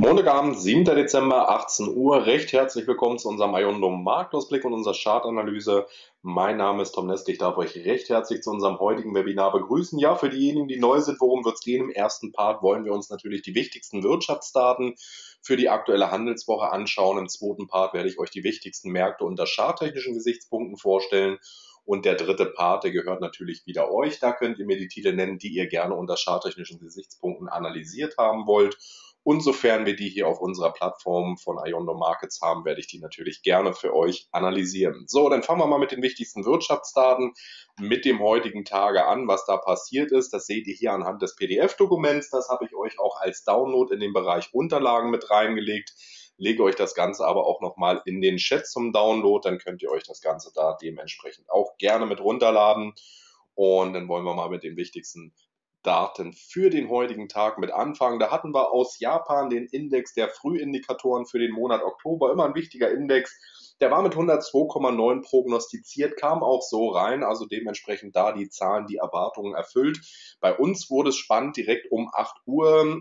Montagabend, 7. Dezember, 18 Uhr. Recht herzlich willkommen zu unserem Iondo Marktausblick und unserer Chartanalyse. Mein Name ist Tom Neske. Ich darf euch recht herzlich zu unserem heutigen Webinar begrüßen. Ja, für diejenigen, die neu sind, worum wird es gehen? Im ersten Part wollen wir uns natürlich die wichtigsten Wirtschaftsdaten für die aktuelle Handelswoche anschauen. Im zweiten Part werde ich euch die wichtigsten Märkte unter charttechnischen Gesichtspunkten vorstellen. Und der dritte Part, der gehört natürlich wieder euch. Da könnt ihr mir die Titel nennen, die ihr gerne unter charttechnischen Gesichtspunkten analysiert haben wollt. Und sofern wir die hier auf unserer Plattform von Iondo Markets haben, werde ich die natürlich gerne für euch analysieren. So, dann fangen wir mal mit den wichtigsten Wirtschaftsdaten mit dem heutigen Tage an, was da passiert ist. Das seht ihr hier anhand des PDF-Dokuments. Das habe ich euch auch als Download in den Bereich Unterlagen mit reingelegt. Lege euch das Ganze aber auch nochmal in den Chat zum Download. Dann könnt ihr euch das Ganze da dementsprechend auch gerne mit runterladen. Und dann wollen wir mal mit den wichtigsten Daten für den heutigen Tag mit anfangen. Da hatten wir aus Japan den Index der Frühindikatoren für den Monat Oktober, immer ein wichtiger Index. Der war mit 102,9 prognostiziert, kam auch so rein, also dementsprechend da die Zahlen, die Erwartungen erfüllt. Bei uns wurde es spannend, direkt um 8 Uhr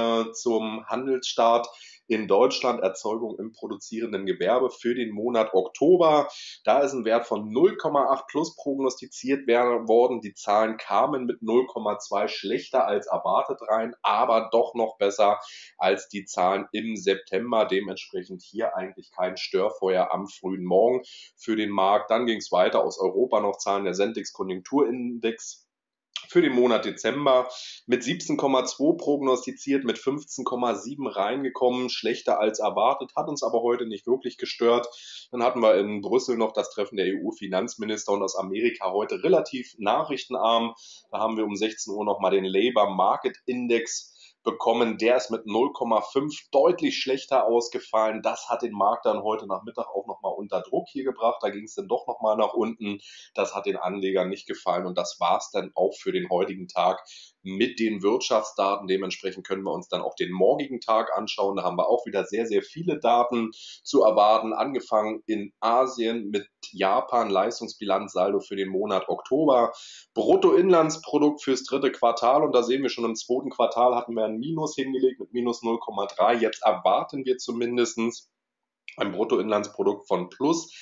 zum Handelsstart in Deutschland, Erzeugung im produzierenden Gewerbe für den Monat Oktober. Da ist ein Wert von 0,8 plus prognostiziert worden. Die Zahlen kamen mit 0,2 schlechter als erwartet rein, aber doch noch besser als die Zahlen im September. Dementsprechend hier eigentlich kein Störfeuer am frühen Morgen für den Markt. Dann ging es weiter aus Europa noch Zahlen der Sentix Konjunkturindex für den Monat Dezember mit 17,2 prognostiziert, mit 15,7 reingekommen, schlechter als erwartet, hat uns aber heute nicht wirklich gestört. Dann hatten wir in Brüssel noch das Treffen der EU-Finanzminister und aus Amerika heute relativ nachrichtenarm. Da haben wir um 16 Uhr nochmal den Labour Market Index bekommen. Der ist mit 0,5 deutlich schlechter ausgefallen. Das hat den Markt dann heute Nachmittag auch nochmal unter Druck hier gebracht. Da ging es dann doch nochmal nach unten. Das hat den Anlegern nicht gefallen und das war es dann auch für den heutigen Tag mit den Wirtschaftsdaten. Dementsprechend können wir uns dann auch den morgigen Tag anschauen. Da haben wir auch wieder sehr, sehr viele Daten zu erwarten. Angefangen in Asien mit Japan, Leistungsbilanzsaldo für den Monat Oktober, Bruttoinlandsprodukt fürs dritte Quartal und da sehen wir schon im zweiten Quartal hatten wir ein Minus hingelegt mit minus 0,3. Jetzt erwarten wir zumindest ein Bruttoinlandsprodukt von plus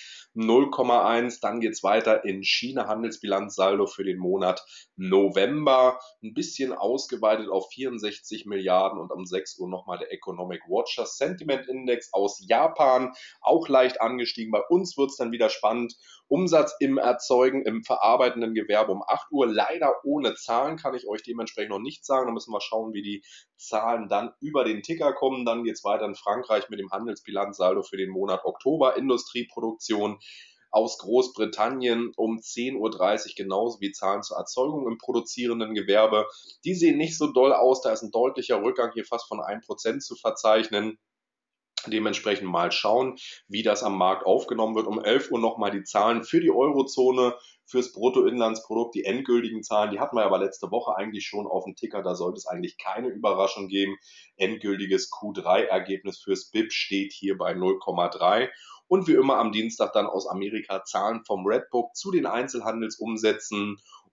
0,1. Dann geht es weiter in China, Handelsbilanzsaldo für den Monat November. Ein bisschen ausgeweitet auf 64 Milliarden und um 6 Uhr nochmal der Economic Watcher Sentiment Index aus Japan, auch leicht angestiegen. Bei uns wird es dann wieder spannend. Umsatz im Erzeugen, im verarbeitenden Gewerbe um 8 Uhr, leider ohne Zahlen, kann ich euch dementsprechend noch nicht sagen. Da müssen wir schauen, wie die Zahlen dann über den Ticker kommen. Dann geht es weiter in Frankreich mit dem Handelsbilanzsaldo für den Monat Oktober, Industrieproduktion aus Großbritannien um 10:30 Uhr, genauso wie Zahlen zur Erzeugung im produzierenden Gewerbe. Die sehen nicht so doll aus, da ist ein deutlicher Rückgang hier fast von 1% zu verzeichnen. Dementsprechend mal schauen, wie das am Markt aufgenommen wird. Um 11 Uhr nochmal die Zahlen für die Eurozone, fürs Bruttoinlandsprodukt, die endgültigen Zahlen, die hatten wir aber letzte Woche eigentlich schon auf dem Ticker, da sollte es eigentlich keine Überraschung geben. Endgültiges Q3-Ergebnis fürs BIP steht hier bei 0,3. Und wie immer am Dienstag dann aus Amerika Zahlen vom Redbook zu den Einzelhandelsumsätzen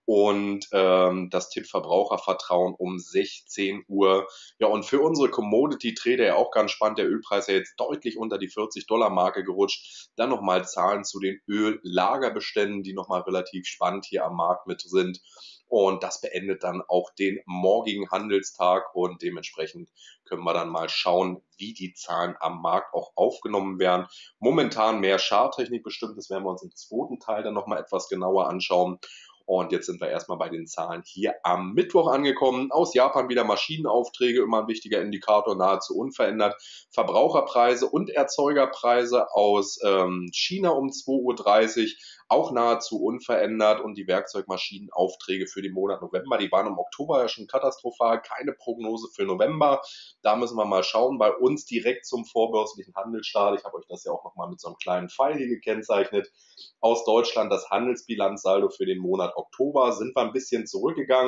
und das Tipp Verbrauchervertrauen um 16 Uhr. Ja, und für unsere Commodity-Trader ja auch ganz spannend, der Ölpreis ja jetzt deutlich unter die 40-Dollar-Marke gerutscht. Dann nochmal Zahlen zu den Öllagerbeständen, die nochmal relativ spannend hier am Markt mit sind. Und das beendet dann auch den morgigen Handelstag und dementsprechend können wir dann mal schauen, wie die Zahlen am Markt auch aufgenommen werden. Momentan mehr Charttechnik bestimmt, das werden wir uns im zweiten Teil dann nochmal etwas genauer anschauen. Und jetzt sind wir erstmal bei den Zahlen hier am Mittwoch angekommen. Aus Japan wieder Maschinenaufträge, immer ein wichtiger Indikator, nahezu unverändert. Verbraucherpreise und Erzeugerpreise aus China um 2:30 Uhr, auch nahezu unverändert. Und die Werkzeugmaschinenaufträge für den Monat November, die waren im Oktober ja schon katastrophal. Keine Prognose für November. Da müssen wir mal schauen. Bei uns direkt zum vorbörslichen Handelsstart. Ich habe euch das ja auch nochmal mit so einem kleinen Pfeil hier gekennzeichnet. Aus Deutschland das Handelsbilanzsaldo für den Monat Oktober sind wir ein bisschen zurückgegangen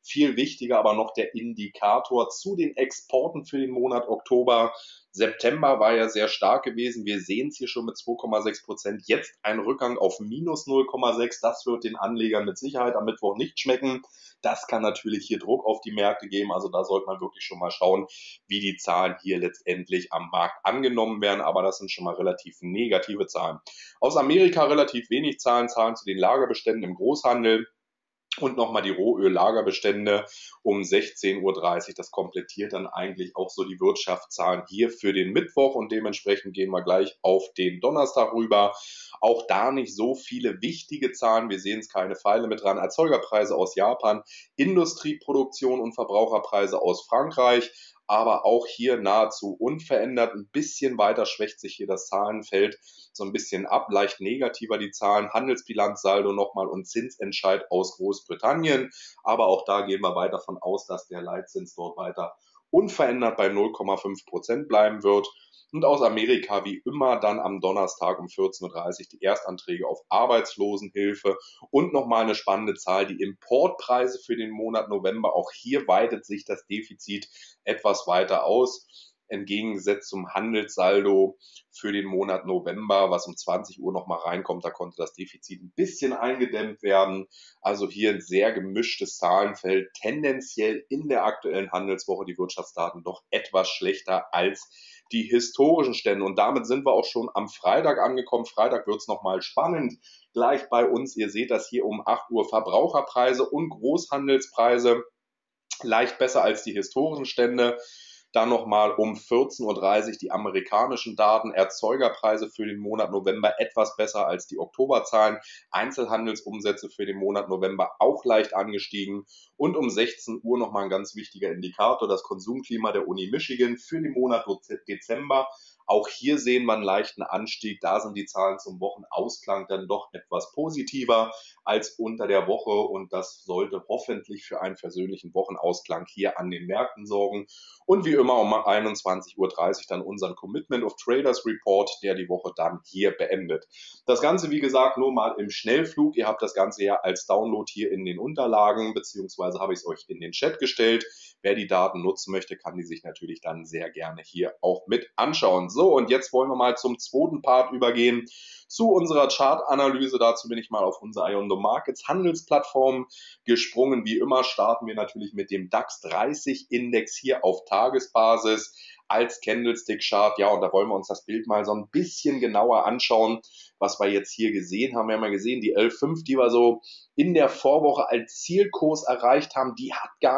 Viel wichtiger aber noch der Indikator zu den Exporten für den Monat Oktober. September war ja sehr stark gewesen. Wir sehen es hier schon mit 2,6%. Jetzt ein Rückgang auf minus 0,6. Das wird den Anlegern mit Sicherheit am Mittwoch nicht schmecken. Das kann natürlich hier Druck auf die Märkte geben. Also da sollte man wirklich schon mal schauen, wie die Zahlen hier letztendlich am Markt angenommen werden. Aber das sind schon mal relativ negative Zahlen. Aus Amerika relativ wenig Zahlen zu den Lagerbeständen im Großhandel. Und nochmal die Rohöl-Lagerbestände um 16:30 Uhr. Das komplettiert dann eigentlich auch so die Wirtschaftszahlen hier für den Mittwoch. Und dementsprechend gehen wir gleich auf den Donnerstag rüber. Auch da nicht so viele wichtige Zahlen. Wir sehen es, keine Pfeile mit dran. Erzeugerpreise aus Japan, Industrieproduktion und Verbraucherpreise aus Frankreich. Aber auch hier nahezu unverändert. Ein bisschen weiter schwächt sich hier das Zahlenfeld so ein bisschen ab, leicht negativer die Zahlen, Handelsbilanzsaldo nochmal und Zinsentscheid aus Großbritannien. Aber auch da gehen wir weiter davon aus, dass der Leitzins dort weiter unverändert bei 0,5% bleiben wird. Und aus Amerika wie immer dann am Donnerstag um 14:30 Uhr die Erstanträge auf Arbeitslosenhilfe und nochmal eine spannende Zahl, die Importpreise für den Monat November. Auch hier weitet sich das Defizit etwas weiter aus. Entgegengesetzt zum Handelssaldo für den Monat November, was um 20 Uhr nochmal reinkommt, da konnte das Defizit ein bisschen eingedämmt werden. Also hier ein sehr gemischtes Zahlenfeld, tendenziell in der aktuellen Handelswoche die Wirtschaftsdaten doch etwas schlechter als die historischen Stände. Und damit sind wir auch schon am Freitag angekommen. Freitag wird es nochmal spannend. Gleich bei uns, ihr seht das hier um 8 Uhr, Verbraucherpreise und Großhandelspreise leicht besser als die historischen Stände. Dann nochmal um 14:30 Uhr die amerikanischen Daten, Erzeugerpreise für den Monat November etwas besser als die Oktoberzahlen, Einzelhandelsumsätze für den Monat November auch leicht angestiegen und um 16 Uhr nochmal ein ganz wichtiger Indikator, das Konsumklima der Uni Michigan für den Monat Dezember. Auch hier sehen wir einen leichten Anstieg, da sind die Zahlen zum Wochenausklang dann doch etwas positiver als unter der Woche und das sollte hoffentlich für einen versöhnlichen Wochenausklang hier an den Märkten sorgen. Und wie immer um 21:30 Uhr dann unseren Commitment of Traders Report, der die Woche dann hier beendet. Das Ganze, wie gesagt, nur mal im Schnellflug. Ihr habt das Ganze ja als Download hier in den Unterlagen, beziehungsweise habe ich es euch in den Chat gestellt. Wer die Daten nutzen möchte, kann die sich natürlich dann sehr gerne hier auch mit anschauen. So, und jetzt wollen wir mal zum zweiten Part übergehen, zu unserer Chartanalyse. Dazu bin ich mal auf unsere Iondo Markets Handelsplattform gesprungen. Wie immer starten wir natürlich mit dem DAX 30 Index hier auf Tagesbasis als Candlestick-Chart. Ja, und da wollen wir uns das Bild mal so ein bisschen genauer anschauen, was wir jetzt hier gesehen haben. Wir haben ja gesehen, die 11,5, die wir so in der Vorwoche als Zielkurs erreicht haben, die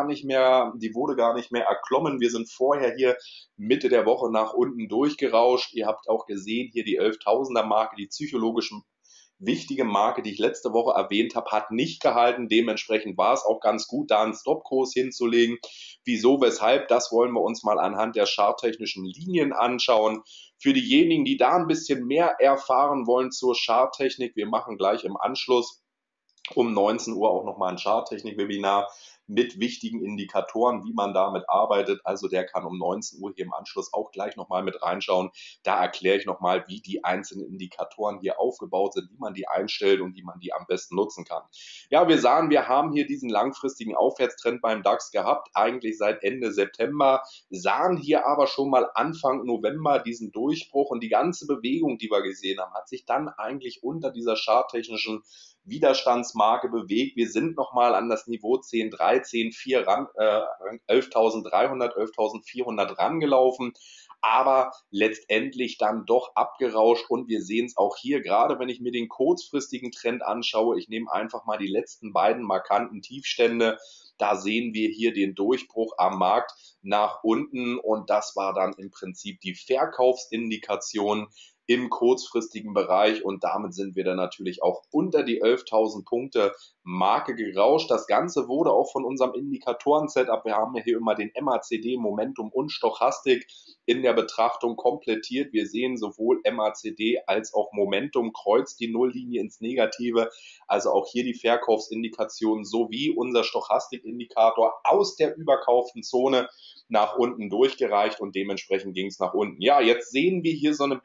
wurde gar nicht mehr erklommen. Wir sind vorher hier Mitte der Woche nach unten durchgerauscht. Ihr habt auch gesehen, hier die 11.000er Marke, die psychologisch wichtige Marke, die ich letzte Woche erwähnt habe, hat nicht gehalten. Dementsprechend war es auch ganz gut, da einen Stopkurs hinzulegen. Wieso, weshalb, das wollen wir uns mal anhand der charttechnischen Linien anschauen. Für diejenigen, die da ein bisschen mehr erfahren wollen zur Charttechnik, wir machen gleich im Anschluss um 19 Uhr auch nochmal ein Charttechnik-Webinar mit wichtigen Indikatoren, wie man damit arbeitet. Also der kann um 19 Uhr hier im Anschluss auch gleich nochmal mit reinschauen. Da erkläre ich nochmal, wie die einzelnen Indikatoren hier aufgebaut sind, wie man die einstellt und wie man die am besten nutzen kann. Ja, wir sahen, wir haben hier diesen langfristigen Aufwärtstrend beim DAX gehabt, eigentlich seit Ende September, sahen hier aber schon mal Anfang November diesen Durchbruch und die ganze Bewegung, die wir gesehen haben, hat sich dann eigentlich unter dieser charttechnischen Widerstandsmarke bewegt. Wir sind nochmal an das Niveau 10.3, 10.4 ran, 11.300, 11.400 rangelaufen, aber letztendlich dann doch abgerauscht und wir sehen es auch hier, gerade wenn ich mir den kurzfristigen Trend anschaue, ich nehme einfach mal die letzten beiden markanten Tiefstände, da sehen wir hier den Durchbruch am Markt nach unten und das war dann im Prinzip die Verkaufsindikation im kurzfristigen Bereich und damit sind wir dann natürlich auch unter die 11.000 Punkte Marke gerauscht. Das Ganze wurde auch von unserem Indikatoren-Setup, wir haben ja hier immer den MACD, Momentum und Stochastik in der Betrachtung komplettiert. Wir sehen sowohl MACD als auch Momentum kreuzt die Nulllinie ins Negative, also auch hier die Verkaufsindikation sowie unser Stochastikindikator aus der überkauften Zone nach unten durchgereicht und dementsprechend ging es nach unten. Ja, jetzt sehen wir hier so ein bisschen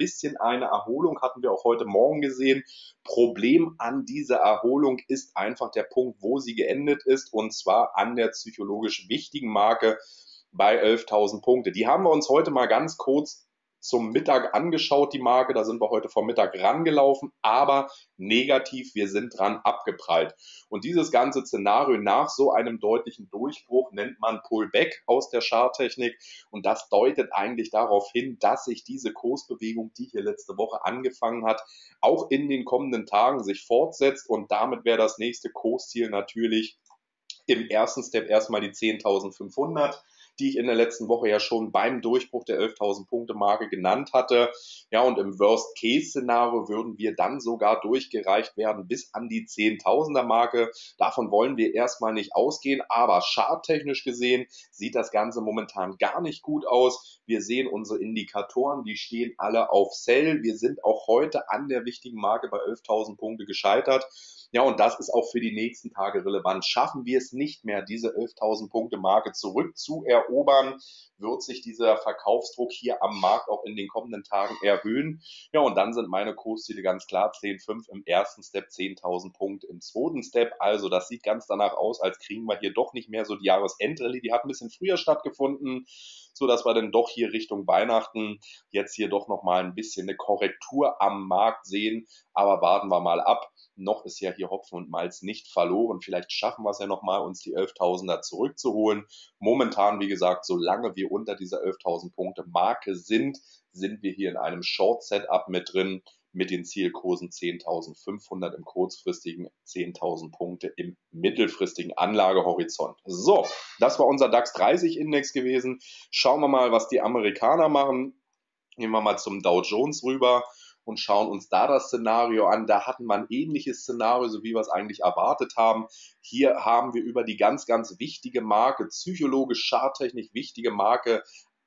eine Erholung, hatten wir auch heute Morgen gesehen. Problem an dieser Erholung ist einfach der Punkt, wo sie geendet ist, und zwar an der psychologisch wichtigen Marke bei 11.000 Punkte. Die haben wir uns heute mal ganz kurz zum Mittag angeschaut, die Marke. Da sind wir heute vor Mittag rangelaufen, aber negativ, wir sind dran abgeprallt. Und dieses ganze Szenario nach so einem deutlichen Durchbruch nennt man Pullback aus der Charttechnik. Und das deutet eigentlich darauf hin, dass sich diese Kursbewegung, die hier letzte Woche angefangen hat, auch in den kommenden Tagen sich fortsetzt. Und damit wäre das nächste Kursziel natürlich im ersten Step erstmal die 10.500, die ich in der letzten Woche ja schon beim Durchbruch der 11.000 Punkte Marke genannt hatte. Ja, und im Worst-Case-Szenario würden wir dann sogar durchgereicht werden bis an die 10.000er Marke. Davon wollen wir erstmal nicht ausgehen, aber charttechnisch gesehen sieht das Ganze momentan gar nicht gut aus. Wir sehen unsere Indikatoren, die stehen alle auf Sell. Wir sind auch heute an der wichtigen Marke bei 11.000 Punkte gescheitert. Ja, und das ist auch für die nächsten Tage relevant. Schaffen wir es nicht mehr, diese 11.000 Punkte Marke zurückzuerobern, wird sich dieser Verkaufsdruck hier am Markt auch in den kommenden Tagen erhöhen. Ja, und dann sind meine Kursziele ganz klar 10,5 im ersten Step, 10.000 Punkte im zweiten Step. Also das sieht ganz danach aus, als kriegen wir hier doch nicht mehr so die Jahresendrallye. Die hat ein bisschen früher stattgefunden, so dass wir dann doch hier Richtung Weihnachten jetzt hier doch nochmal ein bisschen eine Korrektur am Markt sehen. Aber warten wir mal ab. Noch ist ja hier Hopfen und Malz nicht verloren. Vielleicht schaffen wir es ja nochmal, uns die 11.000er zurückzuholen. Momentan, wie gesagt, solange wir unter dieser 11.000 Punkte Marke sind, sind wir hier in einem Short-Setup mit drin, mit den Zielkursen 10.500 im kurzfristigen, 10.000 Punkte im mittelfristigen Anlagehorizont. So, das war unser DAX 30 Index gewesen. Schauen wir mal, was die Amerikaner machen. Gehen wir mal zum Dow Jones rüber und schauen uns da das Szenario an. Da hatten wir ein ähnliches Szenario, so wie wir es eigentlich erwartet haben. Hier haben wir über die ganz, ganz wichtige Marke, psychologisch, charttechnisch wichtige Marke,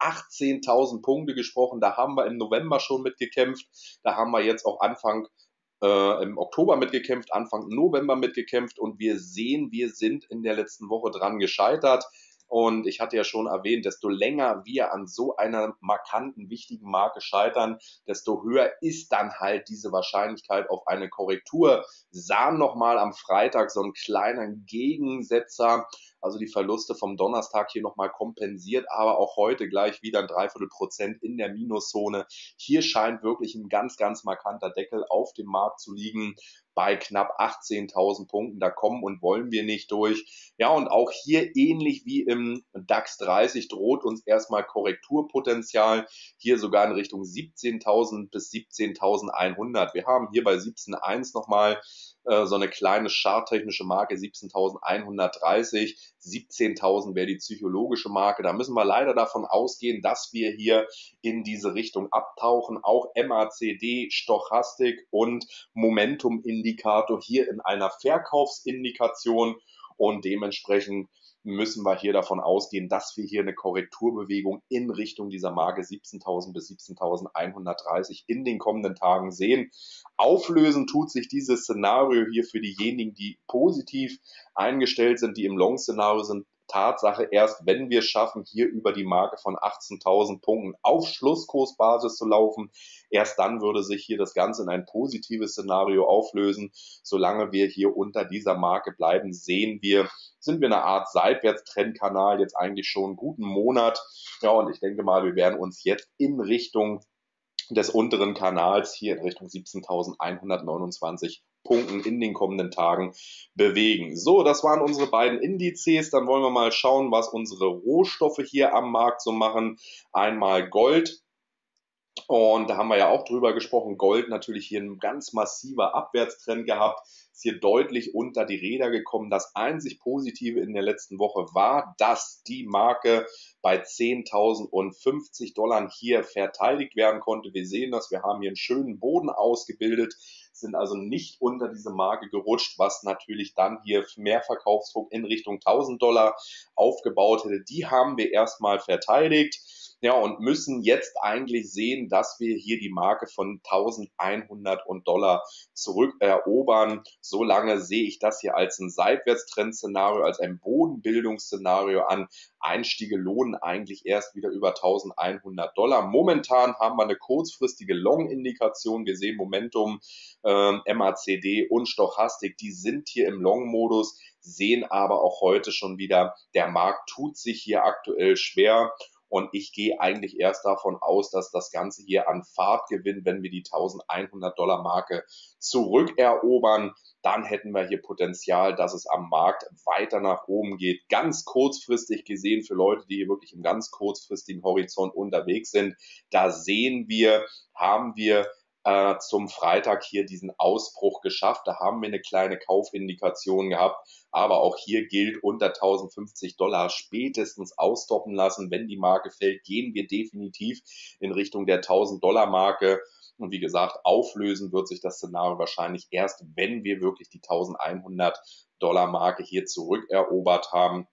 18.000 Punkte gesprochen. Da haben wir im November schon mitgekämpft. Da haben wir jetzt auch im Oktober mitgekämpft, Anfang November mitgekämpft, und wir sehen, wir sind in der letzten Woche dran gescheitert. Und ich hatte ja schon erwähnt, desto länger wir an so einer markanten, wichtigen Marke scheitern, desto höher ist dann halt diese Wahrscheinlichkeit auf eine Korrektur. Sahen nochmal am Freitag so einen kleinen Gegensetzer, also die Verluste vom Donnerstag hier nochmal kompensiert, aber auch heute gleich wieder ein Dreiviertel% in der Minuszone. Hier scheint wirklich ein ganz, ganz markanter Deckel auf dem Markt zu liegen bei knapp 18.000 Punkten. Da kommen und wollen wir nicht durch. Ja, und auch hier ähnlich wie im DAX 30 droht uns erstmal Korrekturpotenzial. Hier sogar in Richtung 17.000 bis 17.100. Wir haben hier bei 17.1 nochmal so eine kleine charttechnische Marke, 17.130. 17.000 wäre die psychologische Marke. Da müssen wir leider davon ausgehen, dass wir hier in diese Richtung abtauchen. Auch MACD, Stochastik und Momentum-Indikator hier in einer Verkaufsindikation, und dementsprechend müssen wir hier davon ausgehen, dass wir hier eine Korrekturbewegung in Richtung dieser Marke 17.000 bis 17.130 in den kommenden Tagen sehen. Auflösen tut sich dieses Szenario hier für diejenigen, die positiv eingestellt sind, die im Long-Szenario sind, Tatsache erst, wenn wir schaffen, hier über die Marke von 18.000 Punkten auf Schlusskursbasis zu laufen. Erst dann würde sich hier das Ganze in ein positives Szenario auflösen. Solange wir hier unter dieser Marke bleiben, sind wir in einer Art Seitwärtstrendkanal jetzt eigentlich schon einen guten Monat. Ja, und ich denke mal, wir werden uns jetzt in Richtung des unteren Kanals hier in Richtung 17.129 Punkten in den kommenden Tagen bewegen. So, das waren unsere beiden Indizes. Dann wollen wir mal schauen, was unsere Rohstoffe hier am Markt so machen. Einmal Gold. Und da haben wir ja auch drüber gesprochen, Gold natürlich hier ein ganz massiver Abwärtstrend gehabt, ist hier deutlich unter die Räder gekommen. Das einzig Positive in der letzten Woche war, dass die Marke bei 10.050 Dollar hier verteidigt werden konnte. Wir sehen das, wir haben hier einen schönen Boden ausgebildet, sind also nicht unter diese Marke gerutscht, was natürlich dann hier mehr Verkaufsdruck in Richtung 1.000 Dollar aufgebaut hätte. Die haben wir erstmal verteidigt. Ja, und müssen jetzt eigentlich sehen, dass wir hier die Marke von 1100 Dollar zurückerobern. Solange sehe ich das hier als ein Seitwärtstrend-Szenario, als ein Bodenbildungsszenario an. Einstiege lohnen eigentlich erst wieder über 1100 Dollar. Momentan haben wir eine kurzfristige Long-Indikation. Wir sehen Momentum, MACD und Stochastik, die sind hier im Long-Modus, sehen aber auch heute schon wieder, der Markt tut sich hier aktuell schwer. Und ich gehe eigentlich erst davon aus, dass das Ganze hier an Fahrt gewinnt, wenn wir die 1100 Dollar Marke zurückerobern. Dann hätten wir hier Potenzial, dass es am Markt weiter nach oben geht. Ganz kurzfristig gesehen für Leute, die hier wirklich im ganz kurzfristigen Horizont unterwegs sind. Da sehen wir, haben wir zum Freitag hier diesen Ausbruch geschafft. Da haben wir eine kleine Kaufindikation gehabt. Aber auch hier gilt, unter 1050 Dollar spätestens ausstoppen lassen. Wenn die Marke fällt, gehen wir definitiv in Richtung der 1000 Dollar Marke. Und wie gesagt, auflösen wird sich das Szenario wahrscheinlich erst, wenn wir wirklich die 1100 Dollar Marke hier zurückerobert haben.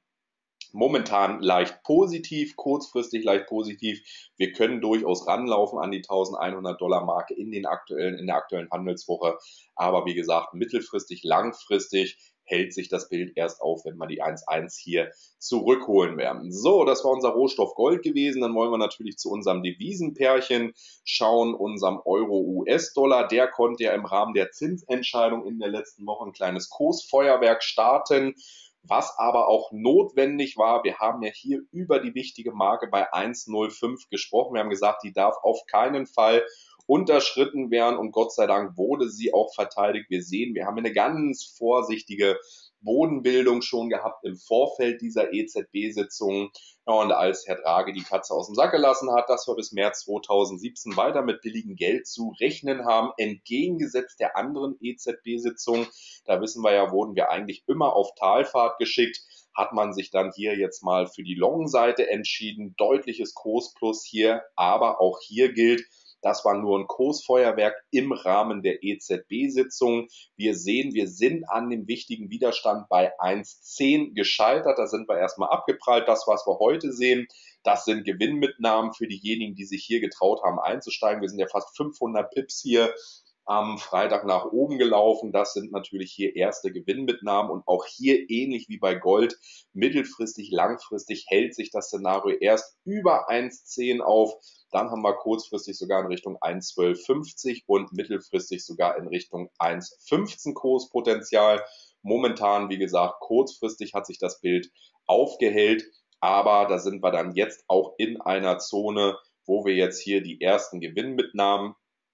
Momentan leicht positiv, kurzfristig leicht positiv. Wir können durchaus ranlaufen an die 1100 Dollar Marke in der aktuellen Handelswoche. Aber wie gesagt, mittelfristig, langfristig hält sich das Bild erst auf, wenn wir die 1,1 hier zurückholen werden. So, das war unser Rohstoff Gold gewesen. Dann wollen wir natürlich zu unserem Devisenpärchen schauen, unserem Euro-US-Dollar. Der konnte ja im Rahmen der Zinsentscheidung in der letzten Woche ein kleines Kursfeuerwerk starten, was aber auch notwendig war. Wir haben ja hier über die wichtige Marke bei 1,05 gesprochen. Wir haben gesagt, die darf auf keinen Fall unterschritten werden und Gott sei Dank wurde sie auch verteidigt. Wir sehen, wir haben eine ganz vorsichtige Bodenbildung schon gehabt im Vorfeld dieser EZB-Sitzung. Ja, und als Herr Draghi die Katze aus dem Sack gelassen hat, dass wir bis März 2017 weiter mit billigem Geld zu rechnen haben, entgegengesetzt der anderen EZB-Sitzung, da wissen wir ja, wurden wir eigentlich immer auf Talfahrt geschickt, hat man sich dann hier jetzt mal für die Long-Seite entschieden. Deutliches Kursplus hier, aber auch hier gilt, das war nur ein Kursfeuerwerk im Rahmen der EZB-Sitzung. Wir sehen, wir sind an dem wichtigen Widerstand bei 1,10 gescheitert. Da sind wir erstmal abgeprallt. Das, was wir heute sehen, das sind Gewinnmitnahmen für diejenigen, die sich hier getraut haben einzusteigen. Wir sind ja fast 500 Pips hier am Freitag nach oben gelaufen. Das sind natürlich hier erste Gewinnmitnahmen und auch hier ähnlich wie bei Gold, mittelfristig, langfristig hält sich das Szenario erst über 1,10 auf. Dann haben wir kurzfristig sogar in Richtung 1,1250 und mittelfristig sogar in Richtung 1,15 Kurspotenzial. Momentan, wie gesagt, kurzfristig hat sich das Bild aufgehellt, aber da sind wir dann jetzt auch in einer Zone, wo wir jetzt hier die ersten Gewinnmitnahmen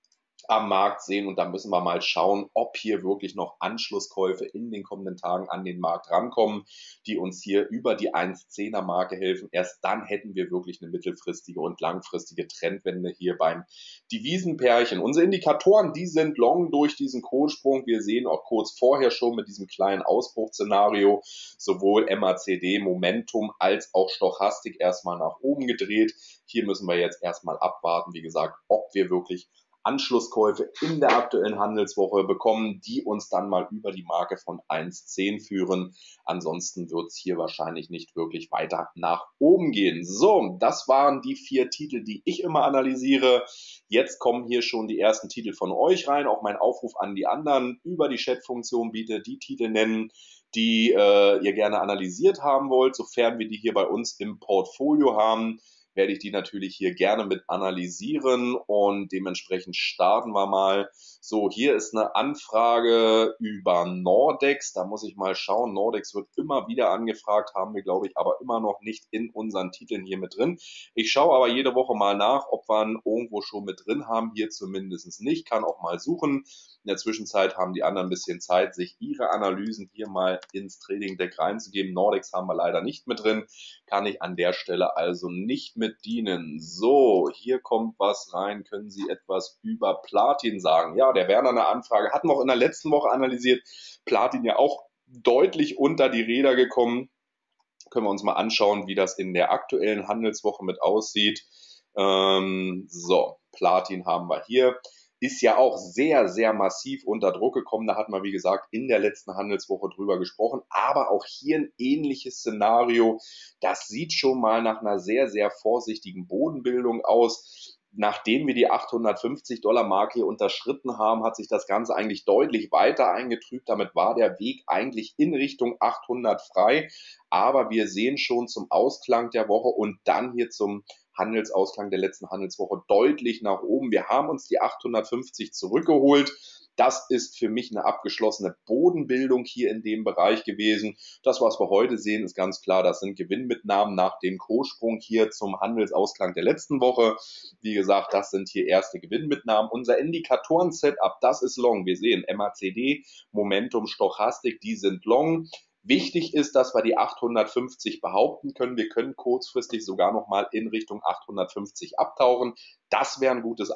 am Markt sehen und da müssen wir mal schauen, ob hier wirklich noch Anschlusskäufe in den kommenden Tagen an den Markt rankommen, die uns hier über die 1,10er Marke helfen. Erst dann hätten wir wirklich eine mittelfristige und langfristige Trendwende hier beim Devisenpärchen. Unsere Indikatoren, die sind long durch diesen Kurssprung. Wir sehen auch kurz vorher schon mit diesem kleinen Ausbruchsszenario sowohl MACD, Momentum als auch Stochastik erstmal nach oben gedreht. Hier müssen wir jetzt erstmal abwarten, wie gesagt, ob wir wirklich Anschlusskäufe in der aktuellen Handelswoche bekommen, die uns dann mal über die Marke von 1,10 führen. Ansonsten wird es hier wahrscheinlich nicht wirklich weiter nach oben gehen. So, das waren die 4 Titel, die ich immer analysiere. Jetzt kommen hier schon die ersten Titel von euch rein. Auch mein Aufruf an die anderen über die Chat-Funktion bitte die Titel nennen, die ihr gerne analysiert haben wollt. Sofern wir die hier bei uns im Portfolio haben, werde ich die natürlich hier gerne mit analysieren und dementsprechend starten wir mal. So, hier ist eine Anfrage über Nordex. Da muss ich mal schauen. Nordex wird immer wieder angefragt, haben wir, glaube ich, aber immer noch nicht in unseren Titeln hier mit drin. Ich schaue aber jede Woche mal nach, ob wir ihn irgendwo schon mit drin haben. Hier zumindest nicht. Kann auch mal suchen. In der Zwischenzeit haben die anderen ein bisschen Zeit, sich ihre Analysen hier mal ins Trading Deck reinzugeben. Nordex haben wir leider nicht mit drin. Kann ich an der Stelle also nicht mit dienen. So, hier kommt was rein. Können Sie etwas über Platin sagen? Ja, der Werner eine Anfrage. Hatten wir auch in der letzten Woche analysiert. Platin ja auch deutlich unter die Räder gekommen. Können wir uns mal anschauen, wie das in der aktuellen Handelswoche mit aussieht. So, Platin haben wir hier. ist ja auch sehr, sehr massiv unter Druck gekommen. Da hatten wir, wie gesagt, in der letzten Handelswoche drüber gesprochen. Aber auch hier ein ähnliches Szenario. Das sieht schon mal nach einer sehr, sehr vorsichtigen Bodenbildung aus. Nachdem wir die 850-Dollar-Marke hier unterschritten haben, hat sich das Ganze eigentlich deutlich weiter eingetrübt. Damit war der Weg eigentlich in Richtung 800 frei. Aber wir sehen schon zum Ausklang der Woche und dann hier zum Handelsausklang der letzten Handelswoche deutlich nach oben. Wir haben uns die 850 zurückgeholt. Das ist für mich eine abgeschlossene Bodenbildung hier in dem Bereich gewesen. Das, was wir heute sehen, ist ganz klar, das sind Gewinnmitnahmen nach dem Kurssprung hier zum Handelsausklang der letzten Woche. Wie gesagt, das sind hier erste Gewinnmitnahmen. Unser Indikatoren-Setup, das ist long. Wir sehen MACD, Momentum, Stochastik, die sind long. Wichtig ist, dass wir die 850 behaupten können. Wir können kurzfristig sogar nochmal in Richtung 850 abtauchen. Das wäre ein gutes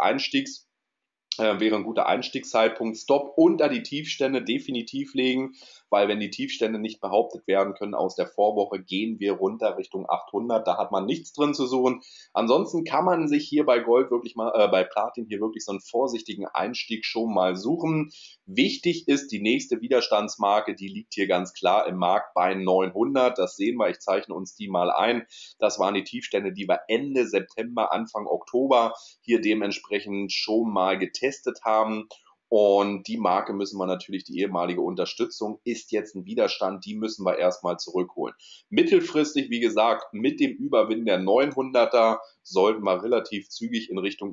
wäre ein guter Einstiegszeitpunkt. Stop unter die Tiefstände definitiv legen, weil wenn die Tiefstände nicht behauptet werden können aus der Vorwoche, gehen wir runter Richtung 800. Da hat man nichts drin zu suchen. Ansonsten kann man sich hier bei Gold wirklich mal, bei Platin hier wirklich so einen vorsichtigen Einstieg schon mal suchen. Wichtig ist die nächste Widerstandsmarke, die liegt hier ganz klar im Markt bei 900. Das sehen wir, ich zeichne uns die mal ein. Das waren die Tiefstände, die wir Ende September, Anfang Oktober hier dementsprechend schon mal getestet haben. Und die Marke müssen wir natürlich, die ehemalige Unterstützung ist jetzt ein Widerstand, die müssen wir erstmal zurückholen. Mittelfristig, wie gesagt, mit dem Überwinden der 900er sollten wir relativ zügig in Richtung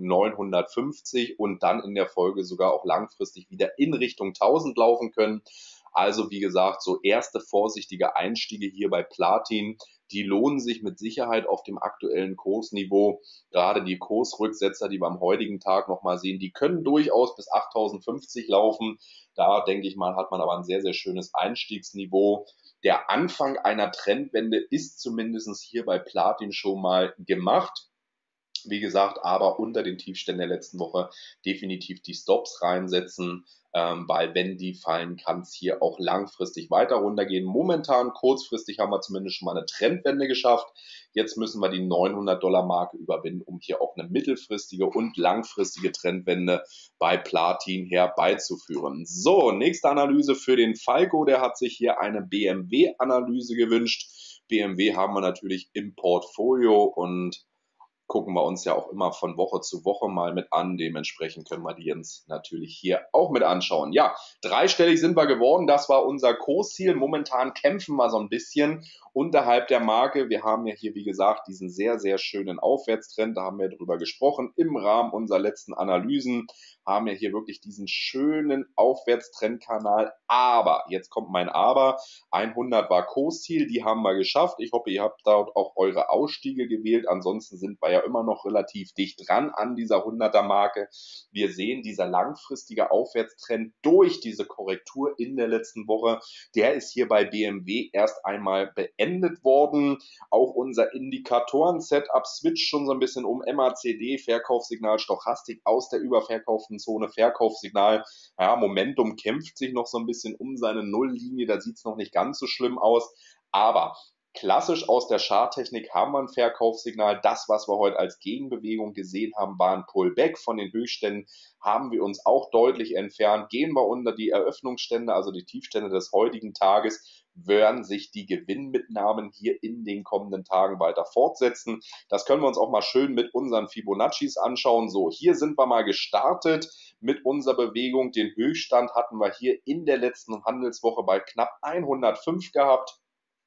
950 und dann in der Folge sogar auch langfristig wieder in Richtung 1000 laufen können. Also wie gesagt, so erste vorsichtige Einstiege hier bei Platin, die lohnen sich mit Sicherheit auf dem aktuellen Kursniveau. Gerade die Kursrücksetzer, die wir am heutigen Tag nochmal sehen, die können durchaus bis 8050 laufen. Da denke ich mal, hat man aber ein sehr, sehr schönes Einstiegsniveau. Der Anfang einer Trendwende ist zumindest hier bei Platin schon mal gemacht. Wie gesagt, aber unter den Tiefständen der letzten Woche definitiv die Stops reinsetzen, weil wenn die fallen, kann es hier auch langfristig weiter runtergehen. Momentan, kurzfristig haben wir zumindest schon mal eine Trendwende geschafft. Jetzt müssen wir die 900-Dollar-Marke überwinden, um hier auch eine mittelfristige und langfristige Trendwende bei Platin herbeizuführen. So, nächste Analyse für den Falco, der hat sich hier eine BMW-Analyse gewünscht. BMW haben wir natürlich im Portfolio und gucken wir uns ja auch immer von Woche zu Woche mal mit an. Dementsprechend können wir die jetzt natürlich hier auch mit anschauen. Ja, dreistellig sind wir geworden. Das war unser Kursziel. Momentan kämpfen wir so ein bisschen unterhalb der Marke. Wir haben ja hier, wie gesagt, diesen sehr, sehr schönen Aufwärtstrend. Da haben wir drüber gesprochen. Im Rahmen unserer letzten Analysen haben wir hier wirklich diesen schönen Aufwärtstrendkanal. Aber, jetzt kommt mein Aber, 100 war Kursziel, die haben wir geschafft. Ich hoffe, ihr habt dort auch eure Ausstiege gewählt. Ansonsten sind wir ja immer noch relativ dicht dran an dieser 100er Marke. Wir sehen, dieser langfristige Aufwärtstrend durch diese Korrektur in der letzten Woche, der ist hier bei BMW erst einmal beendet worden. Auch unser Indikatoren-Setup switcht schon so ein bisschen um. MACD, Verkaufssignal, Stochastik aus der überverkauften Zone, Verkaufssignal. Ja, Momentum kämpft sich noch so ein bisschen um seine Nulllinie, da sieht es noch nicht ganz so schlimm aus, aber klassisch aus der Charttechnik haben wir ein Verkaufssignal. Das, was wir heute als Gegenbewegung gesehen haben, war ein Pullback. Von den Höchstständen haben wir uns auch deutlich entfernt. Gehen wir unter die Eröffnungsstände, also die Tiefstände des heutigen Tages, werden sich die Gewinnmitnahmen hier in den kommenden Tagen weiter fortsetzen. Das können wir uns auch mal schön mit unseren Fibonaccis anschauen. So, hier sind wir mal gestartet mit unserer Bewegung. Den Höchststand hatten wir hier in der letzten Handelswoche bei knapp 105 gehabt.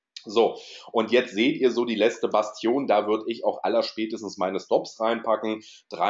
So, und jetzt seht ihr so die letzte Bastion, da würde ich auch allerspätestens meine Stops reinpacken.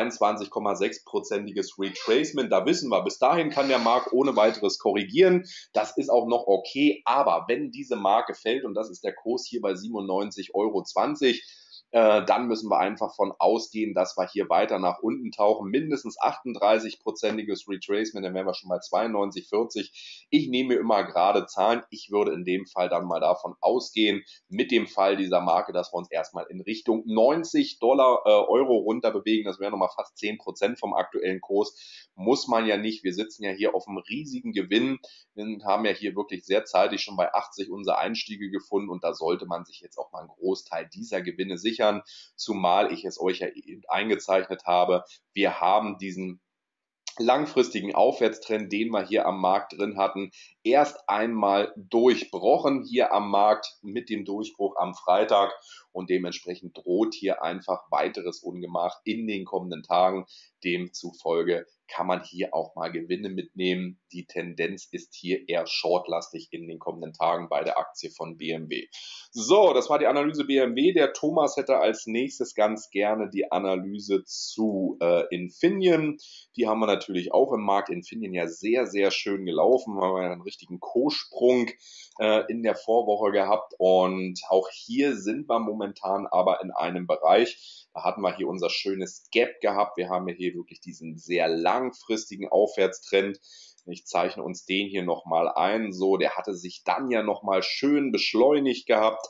23,6%iges Retracement, da wissen wir, bis dahin kann der Markt ohne weiteres korrigieren. Das ist auch noch okay, aber wenn diese Marke fällt, und das ist der Kurs hier bei 97,20 €, dann müssen wir einfach von ausgehen, dass wir hier weiter nach unten tauchen. Mindestens 38%iges Retracement, dann wären wir schon bei 92,40. Ich nehme mir immer gerade Zahlen. Ich würde in dem Fall dann mal davon ausgehen, mit dem Fall dieser Marke, dass wir uns erstmal in Richtung 90 Euro runter bewegen. Das wäre nochmal fast 10% vom aktuellen Kurs. Muss man ja nicht. Wir sitzen ja hier auf einem riesigen Gewinn. Wir haben ja hier wirklich sehr zeitig schon bei 80 unsere Einstiege gefunden und da sollte man sich jetzt auch mal einen Großteil dieser Gewinne sichern, zumal ich es euch ja eben eingezeichnet habe. Wir haben diesen langfristigen Aufwärtstrend, den wir hier am Markt drin hatten, erst einmal durchbrochen hier am Markt mit dem Durchbruch am Freitag und dementsprechend droht hier einfach weiteres Ungemach in den kommenden Tagen. Demzufolge kann man hier auch mal Gewinne mitnehmen. Die Tendenz ist hier eher shortlastig in den kommenden Tagen bei der Aktie von BMW. So, das war die Analyse BMW. Der Thomas hätte als nächstes ganz gerne die Analyse zu Infineon. Die haben wir natürlich auch im Markt. Infineon ja sehr, sehr schön gelaufen. Wir haben ja einen richtigen Co-Sprung in der Vorwoche gehabt. Und auch hier sind wir momentan aber in einem Bereich. Da hatten wir hier unser schönes Gap gehabt. Wir haben hier wirklich diesen sehr langfristigen Aufwärtstrend. Ich zeichne uns den hier nochmal ein. So, der hatte sich dann ja nochmal schön beschleunigt gehabt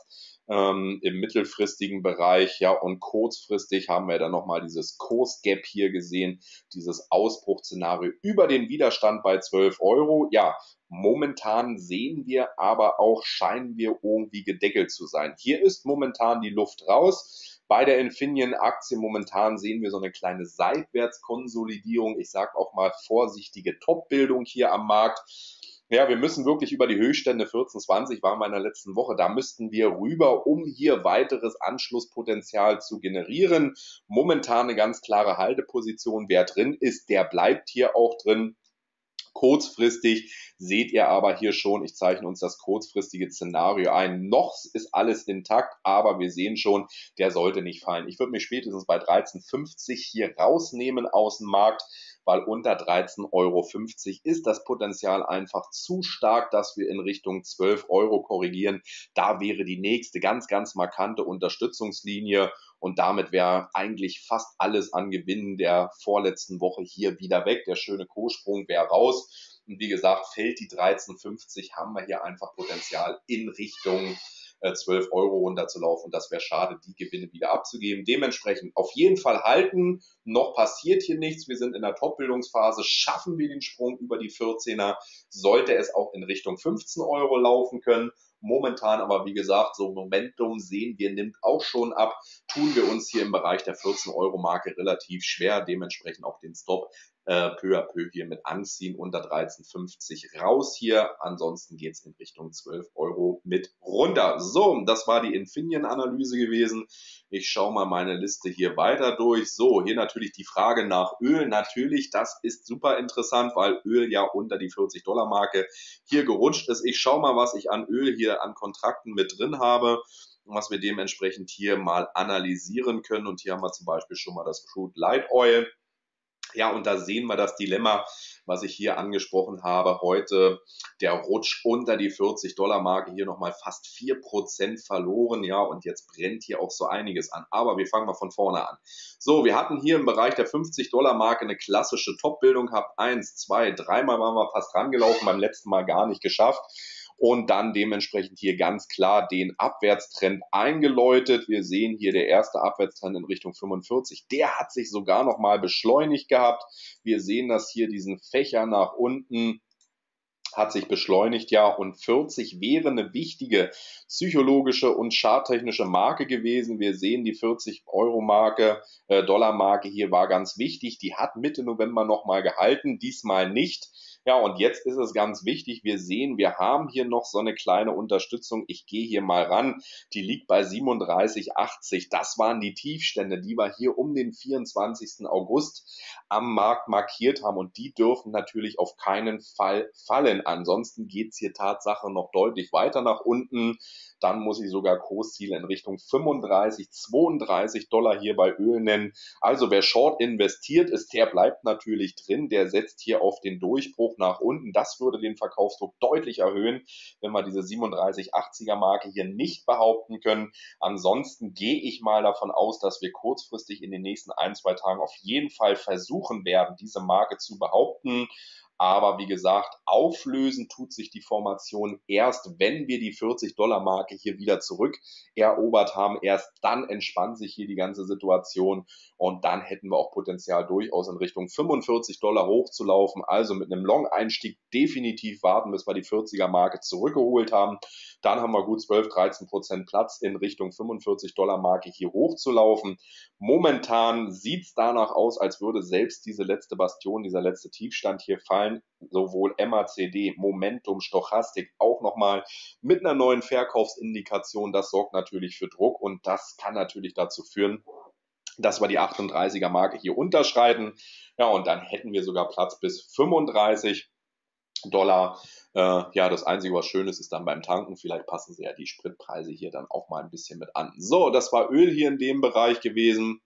im mittelfristigen Bereich, ja, und kurzfristig haben wir dann nochmal dieses Kursgap hier gesehen, dieses Ausbruchsszenario über den Widerstand bei 12 Euro. Ja, momentan sehen wir aber auch, scheinen wir irgendwie gedeckelt zu sein. Hier ist momentan die Luft raus. Bei der Infineon-Aktie momentan sehen wir so eine kleine Seitwärtskonsolidierung. Ich sage auch mal vorsichtige Top-Bildung hier am Markt. Ja, wir müssen wirklich über die Höchststände 14,20 waren wir in der letzten Woche. Da müssten wir rüber, um hier weiteres Anschlusspotenzial zu generieren. Momentan eine ganz klare Halteposition. Wer drin ist, der bleibt hier auch drin. Kurzfristig seht ihr aber hier schon, ich zeichne uns das kurzfristige Szenario ein. Noch ist alles intakt, aber wir sehen schon, der sollte nicht fallen. Ich würde mich spätestens bei 13,50 hier rausnehmen aus dem Markt, weil unter 13,50 € ist das Potenzial einfach zu stark, dass wir in Richtung 12 Euro korrigieren. Da wäre die nächste ganz, ganz markante Unterstützungslinie. Und damit wäre eigentlich fast alles an Gewinnen der vorletzten Woche hier wieder weg. Der schöne Co-Sprung wäre raus. Und wie gesagt, fällt die 13,50, haben wir hier einfach Potenzial in Richtung 12 Euro runterzulaufen. Und das wäre schade, die Gewinne wieder abzugeben. Dementsprechend auf jeden Fall halten. Noch passiert hier nichts. Wir sind in der Top-Bildungsphase. Schaffen wir den Sprung über die 14er, sollte es auch in Richtung 15 Euro laufen können. Momentan aber, wie gesagt, so Momentum sehen wir, nimmt auch schon ab. Tun wir uns hier im Bereich der 14-Euro-Marke relativ schwer. Dementsprechend auch den Stop peu à peu hier mit anziehen, unter 13,50 raus hier. Ansonsten geht es in Richtung 12 Euro mit runter. So, das war die Infineon-Analyse gewesen. Ich schaue mal meine Liste hier weiter durch. So, hier natürlich die Frage nach Öl. Natürlich, das ist super interessant, weil Öl ja unter die 40-Dollar-Marke hier gerutscht ist. Ich schaue mal, was ich an Öl hier an Kontrakten mit drin habe und was wir dementsprechend hier mal analysieren können. Und hier haben wir zum Beispiel schon mal das Crude Light Oil. Ja, und da sehen wir das Dilemma, was ich hier angesprochen habe. Heute der Rutsch unter die 40-Dollar-Marke, hier nochmal fast 4% verloren. Ja, und jetzt brennt hier auch so einiges an. Aber wir fangen mal von vorne an. So, wir hatten hier im Bereich der 50-Dollar-Marke eine klassische Top-Bildung gehabt. 1, 2, 3-mal waren wir fast rangelaufen, beim letzten Mal gar nicht geschafft. Und dann dementsprechend hier ganz klar den Abwärtstrend eingeläutet. Wir sehen hier der erste Abwärtstrend in Richtung 45. Der hat sich sogar nochmal beschleunigt gehabt. Wir sehen das hier, diesen Fächer nach unten hat sich beschleunigt, ja, und 40 wäre eine wichtige psychologische und charttechnische Marke gewesen. Wir sehen die 40-Euro-Marke, Dollar-Marke hier war ganz wichtig. Die hat Mitte November nochmal gehalten, diesmal nicht. Ja, und jetzt ist es ganz wichtig, wir sehen, wir haben hier noch so eine kleine Unterstützung. Ich gehe hier mal ran, die liegt bei 37,80. Das waren die Tiefstände, die wir hier um den 24. August am Markt markiert haben und die dürfen natürlich auf keinen Fall fallen. Ansonsten geht's hier Tatsache noch deutlich weiter nach unten. Dann muss ich sogar Kursziele in Richtung 35, 32 Dollar hier bei Öl nennen. Also wer Short investiert ist, der bleibt natürlich drin. Der setzt hier auf den Durchbruch nach unten. Das würde den Verkaufsdruck deutlich erhöhen, wenn wir diese 37,80er Marke hier nicht behaupten können. Ansonsten gehe ich mal davon aus, dass wir kurzfristig in den nächsten 1, 2 Tagen auf jeden Fall versuchen werden, diese Marke zu behaupten. Aber wie gesagt, auflösen tut sich die Formation erst, wenn wir die 40-Dollar-Marke hier wieder zurück erobert haben. Erst dann entspannt sich hier die ganze Situation und dann hätten wir auch Potenzial durchaus in Richtung 45 Dollar hochzulaufen. Also mit einem Long-Einstieg definitiv warten, bis wir die 40er-Marke zurückgeholt haben. Dann haben wir gut 12-13% Platz in Richtung 45 Dollar Marke hier hochzulaufen. Momentan sieht es danach aus, als würde selbst diese letzte Bastion, dieser letzte Tiefstand hier fallen. Sowohl MACD, Momentum, Stochastik auch nochmal mit einer neuen Verkaufsindikation. Das sorgt natürlich für Druck und das kann natürlich dazu führen, dass wir die 38er Marke hier unterschreiten. Ja, und dann hätten wir sogar Platz bis 35 Dollar. Ja, das Einzige, was schön ist, ist dann beim Tanken. Vielleicht passen sie ja die Spritpreise hier dann auch mal ein bisschen mit an. So, das war Öl hier in dem Bereich gewesen.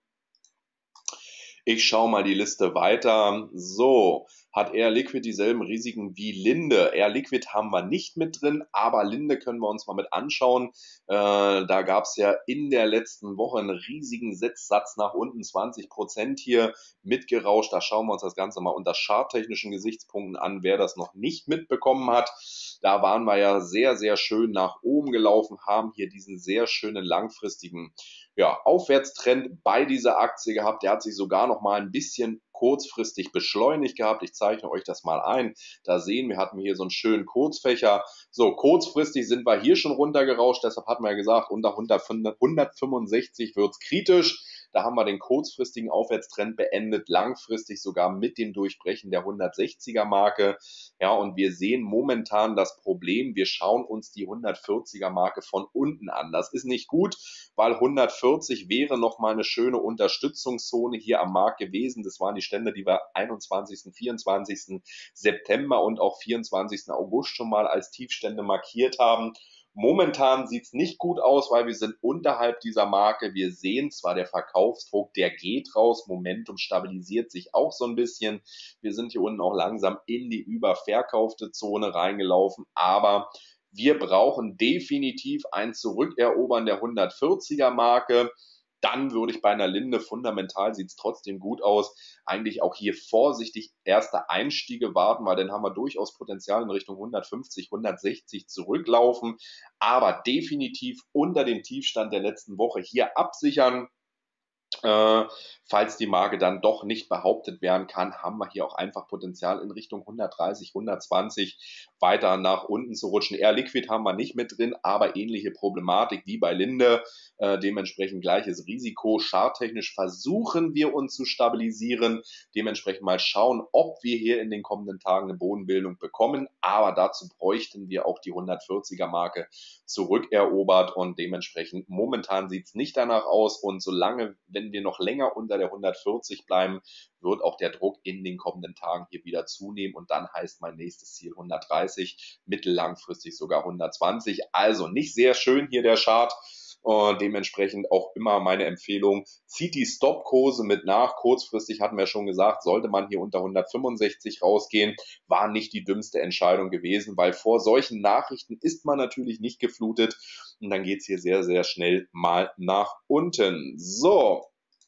Ich schaue mal die Liste weiter. So, hat Air Liquid dieselben Risiken wie Linde? Air Liquid haben wir nicht mit drin, aber Linde können wir uns mal mit anschauen. Da gab es ja in der letzten Woche einen riesigen Satz nach unten, 20% hier mitgerauscht. Da schauen wir uns das Ganze mal unter charttechnischen Gesichtspunkten an, wer das noch nicht mitbekommen hat. Da waren wir ja sehr, sehr schön nach oben gelaufen, haben hier diesen sehr schönen langfristigen Aufwärtstrend bei dieser Aktie gehabt. Der hat sich sogar noch mal ein bisschen kurzfristig beschleunigt gehabt. Ich zeichne euch das mal ein. Da sehen wir, hatten wir hier so einen schönen Kurzfächer. So, kurzfristig sind wir hier schon runtergerauscht. Deshalb hatten wir ja gesagt, unter 165 wird es kritisch. Da haben wir den kurzfristigen Aufwärtstrend beendet, langfristig sogar mit dem Durchbrechen der 160er Marke. Ja, und wir sehen momentan das Problem, wir schauen uns die 140er Marke von unten an. Das ist nicht gut, weil 140 wäre nochmal eine schöne Unterstützungszone hier am Markt gewesen. Das waren die Stände, die wir 21., 24. September und auch 24. August schon mal als Tiefstände markiert haben. Momentan sieht es nicht gut aus, weil wir sind unterhalb dieser Marke. Wir sehen zwar der Verkaufsdruck, der geht raus. Momentum stabilisiert sich auch so ein bisschen. Wir sind hier unten auch langsam in die überverkaufte Zone reingelaufen, aber wir brauchen definitiv ein Zurückerobern der 140er Marke. Dann würde ich bei einer Linde, fundamental sieht es trotzdem gut aus, eigentlich auch hier vorsichtig erste Einstiege warten, weil dann haben wir durchaus Potenzial in Richtung 150, 160 zurücklaufen, aber definitiv unter dem Tiefstand der letzten Woche hier absichern. Falls die Marke dann doch nicht behauptet werden kann, haben wir hier auch einfach Potenzial in Richtung 130, 120 weiter nach unten zu rutschen. Air Liquid haben wir nicht mit drin, aber ähnliche Problematik wie bei Linde. Dementsprechend gleiches Risiko. Charttechnisch versuchen wir uns zu stabilisieren. Dementsprechend mal schauen, ob wir hier in den kommenden Tagen eine Bodenbildung bekommen. Aber dazu bräuchten wir auch die 140er Marke zurückerobert und dementsprechend momentan sieht es nicht danach aus. Und solange, wenn wir noch länger unter der 140 bleiben, wird auch der Druck in den kommenden Tagen hier wieder zunehmen und dann heißt mein nächstes Ziel 130, mittellangfristig sogar 120. Also nicht sehr schön hier der Chart. Und dementsprechend auch immer meine Empfehlung, zieht die Stopkurse mit nach. Kurzfristig hatten wir schon gesagt, sollte man hier unter 165 rausgehen, war nicht die dümmste Entscheidung gewesen, weil vor solchen Nachrichten ist man natürlich nicht geflutet und dann geht's hier sehr, sehr schnell mal nach unten. So.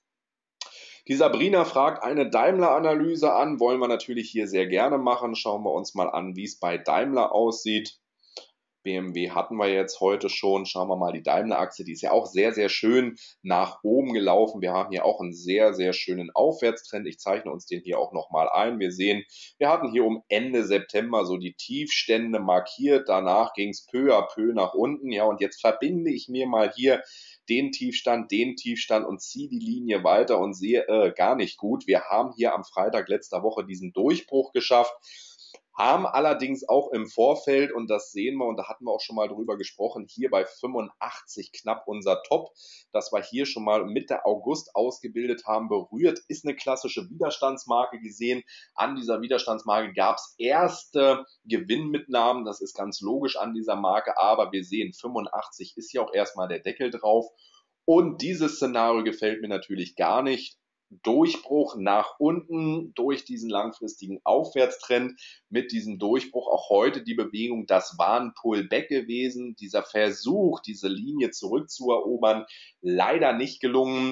Die Sabrina fragt eine Daimler-Analyse an, wollen wir natürlich hier sehr gerne machen. Schauen wir uns mal an, wie es bei Daimler aussieht. BMW hatten wir jetzt heute schon. Schauen wir mal die Daimler-Aktie, die ist ja auch sehr, sehr schön nach oben gelaufen. Wir haben hier auch einen sehr, sehr schönen Aufwärtstrend. Ich zeichne uns den hier auch nochmal ein. Wir sehen, wir hatten hier um Ende September so die Tiefstände markiert. Danach ging es peu à peu nach unten. Ja, und jetzt verbinde ich mir mal hier den Tiefstand und ziehe die Linie weiter und sehe gar nicht gut. Wir haben hier am Freitag letzter Woche diesen Durchbruch geschafft, haben allerdings auch im Vorfeld, und das sehen wir, und da hatten wir auch schon mal drüber gesprochen, hier bei 85 knapp unser Top, das wir hier schon mal Mitte August ausgebildet haben, berührt, ist eine klassische Widerstandsmarke gesehen. An dieser Widerstandsmarke gab es erste Gewinnmitnahmen, das ist ganz logisch an dieser Marke, aber wir sehen, 85 ist ja auch erstmal der Deckel drauf. Und dieses Szenario gefällt mir natürlich gar nicht. Durchbruch nach unten durch diesen langfristigen Aufwärtstrend. Mit diesem Durchbruch auch heute die Bewegung, das war ein Pullback gewesen. Dieser Versuch, diese Linie zurückzuerobern, leider nicht gelungen.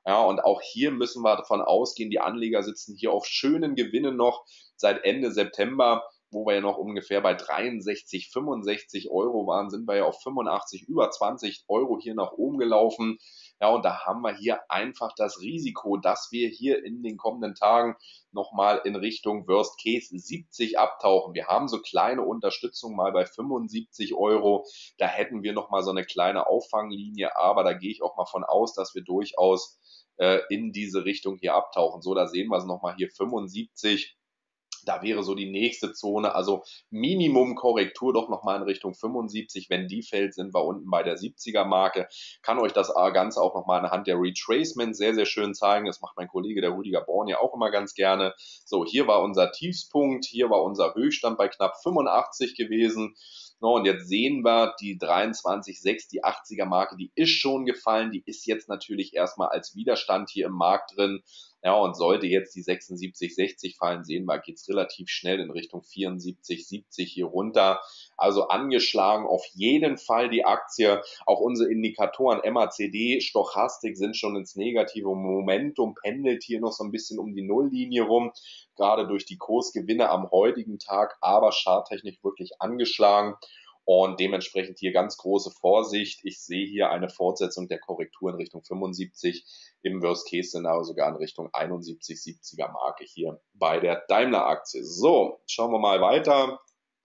Ja, und auch hier müssen wir davon ausgehen, die Anleger sitzen hier auf schönen Gewinnen noch seit Ende September, wo wir ja noch ungefähr bei 63, 65 Euro waren, sind wir ja auf 85, über 20 Euro hier nach oben gelaufen. Ja, und da haben wir hier einfach das Risiko, dass wir hier in den kommenden Tagen nochmal in Richtung Worst Case 70 abtauchen. Wir haben so kleine Unterstützung mal bei 75 Euro. Da hätten wir nochmal so eine kleine Auffanglinie, aber da gehe ich auch mal von aus, dass wir durchaus in diese Richtung hier abtauchen. So, da sehen wir es nochmal hier 75. Da wäre so die nächste Zone, also Minimum Korrektur doch nochmal in Richtung 75. Wenn die fällt, sind wir unten bei der 70er Marke. Kann euch das Ganze auch nochmal anhand der Retracement sehr, sehr schön zeigen. Das macht mein Kollege, der Rüdiger Born, ja auch immer ganz gerne. So, hier war unser Tiefspunkt, hier war unser Höchststand bei knapp 85 gewesen. No, und jetzt sehen wir die 23,6, die 80er Marke, die ist schon gefallen. Die ist jetzt natürlich erstmal als Widerstand hier im Markt drin. Ja, und sollte jetzt die 76, 60 fallen, sehen wir, geht's relativ schnell in Richtung 74, 70 hier runter. Also angeschlagen auf jeden Fall die Aktie. Auch unsere Indikatoren MACD, Stochastik sind schon ins negative Momentum, pendelt hier noch so ein bisschen um die Nulllinie rum, gerade durch die Kursgewinne am heutigen Tag, aber charttechnisch wirklich angeschlagen. Und dementsprechend hier ganz große Vorsicht. Ich sehe hier eine Fortsetzung der Korrektur in Richtung 75, im Worst-Case-Szenario sogar in Richtung 71, 70er Marke hier bei der Daimler-Aktie. So, schauen wir mal weiter.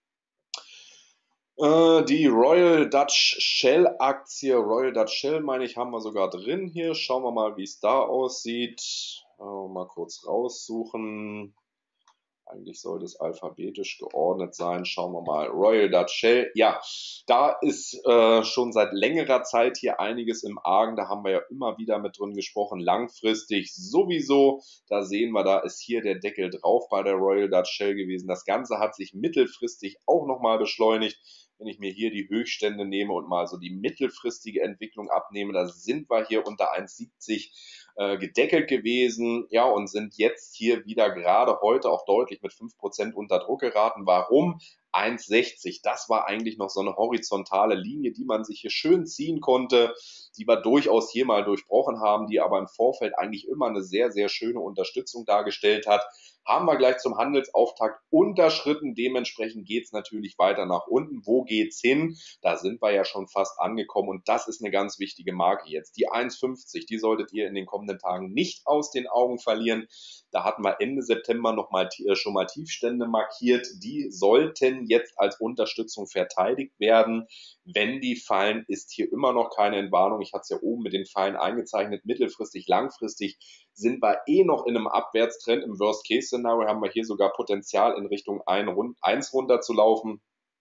Die Royal Dutch Shell Aktie, Royal Dutch Shell meine ich, haben wir sogar drin hier. Schauen wir mal, wie es da aussieht. Mal kurz raussuchen. Eigentlich sollte es alphabetisch geordnet sein. Schauen wir mal. Royal Dutch Shell. Ja, da ist schon seit längerer Zeit hier einiges im Argen. Da haben wir ja immer wieder mit drin gesprochen. Langfristig sowieso. Da sehen wir, da ist hier der Deckel drauf bei der Royal Dutch Shell gewesen. Das Ganze hat sich mittelfristig auch nochmal beschleunigt. Wenn ich mir hier die Höchststände nehme und mal so die mittelfristige Entwicklung abnehme, da sind wir hier unter 1,70 gedeckelt gewesen, ja, und sind jetzt hier wieder gerade heute auch deutlich mit 5% unter Druck geraten. Warum? 1,60. Das war eigentlich noch so eine horizontale Linie, die man sich hier schön ziehen konnte, die wir durchaus hier mal durchbrochen haben, die aber im Vorfeld eigentlich immer eine sehr, sehr schöne Unterstützung dargestellt hat. Haben wir gleich zum Handelsauftakt unterschritten. Dementsprechend geht es natürlich weiter nach unten. Wo geht's hin? Da sind wir ja schon fast angekommen und das ist eine ganz wichtige Marke jetzt. Die 1,50, die solltet ihr in den kommenden Tagen nicht aus den Augen verlieren. Da hatten wir Ende September schon mal Tiefstände markiert. Die sollten jetzt als Unterstützung verteidigt werden. Wenn die fallen, ist hier immer noch keine Entwarnung. Ich hatte es ja oben mit den Fallen eingezeichnet. Mittelfristig, langfristig sind wir eh noch in einem Abwärtstrend. Im Worst-Case-Szenario haben wir hier sogar Potenzial in Richtung 1 runter zu laufen.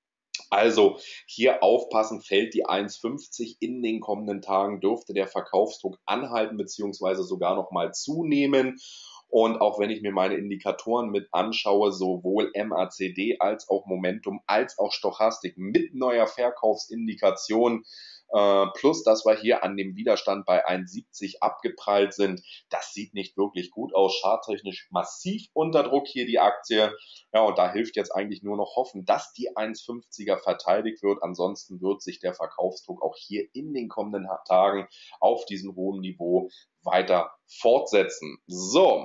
Also hier aufpassen, fällt die 1,50 in den kommenden Tagen, dürfte der Verkaufsdruck anhalten beziehungsweise sogar noch mal zunehmen. Und auch wenn ich mir meine Indikatoren mit anschaue, sowohl MACD als auch Momentum als auch Stochastik mit neuer Verkaufsindikation, plus dass wir hier an dem Widerstand bei 1,70 abgeprallt sind, das sieht nicht wirklich gut aus. Charttechnisch massiv unter Druck hier die Aktie. Ja, und da hilft jetzt eigentlich nur noch hoffen, dass die 1,50er verteidigt wird. Ansonsten wird sich der Verkaufsdruck auch hier in den kommenden Tagen auf diesem hohen Niveau weiter fortsetzen. So.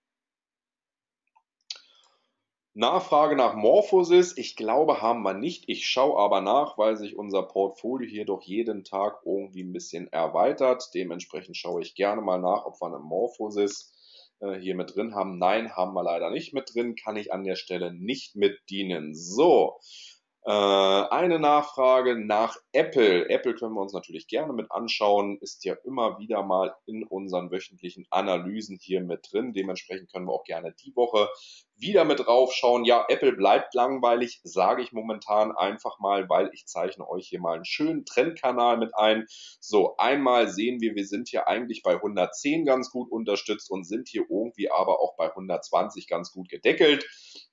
Nachfrage nach Morphosis, ich glaube, haben wir nicht. Ich schaue aber nach, weil sich unser Portfolio hier doch jeden Tag irgendwie ein bisschen erweitert. Dementsprechend schaue ich gerne mal nach, ob wir eine Morphosis hier mit drin haben. Nein, haben wir leider nicht mit drin, kann ich an der Stelle nicht mit dienen. So, eine Nachfrage nach Apple. Apple können wir uns natürlich gerne mit anschauen, ist ja immer wieder mal in unseren wöchentlichen Analysen hier mit drin. Dementsprechend können wir auch gerne die Woche wieder mit draufschauen. Ja, Apple bleibt langweilig, sage ich momentan einfach mal, weil ich zeichne euch hier mal einen schönen Trendkanal mit ein. So, einmal sehen wir sind hier eigentlich bei 110 ganz gut unterstützt und sind hier irgendwie aber auch bei 120 ganz gut gedeckelt.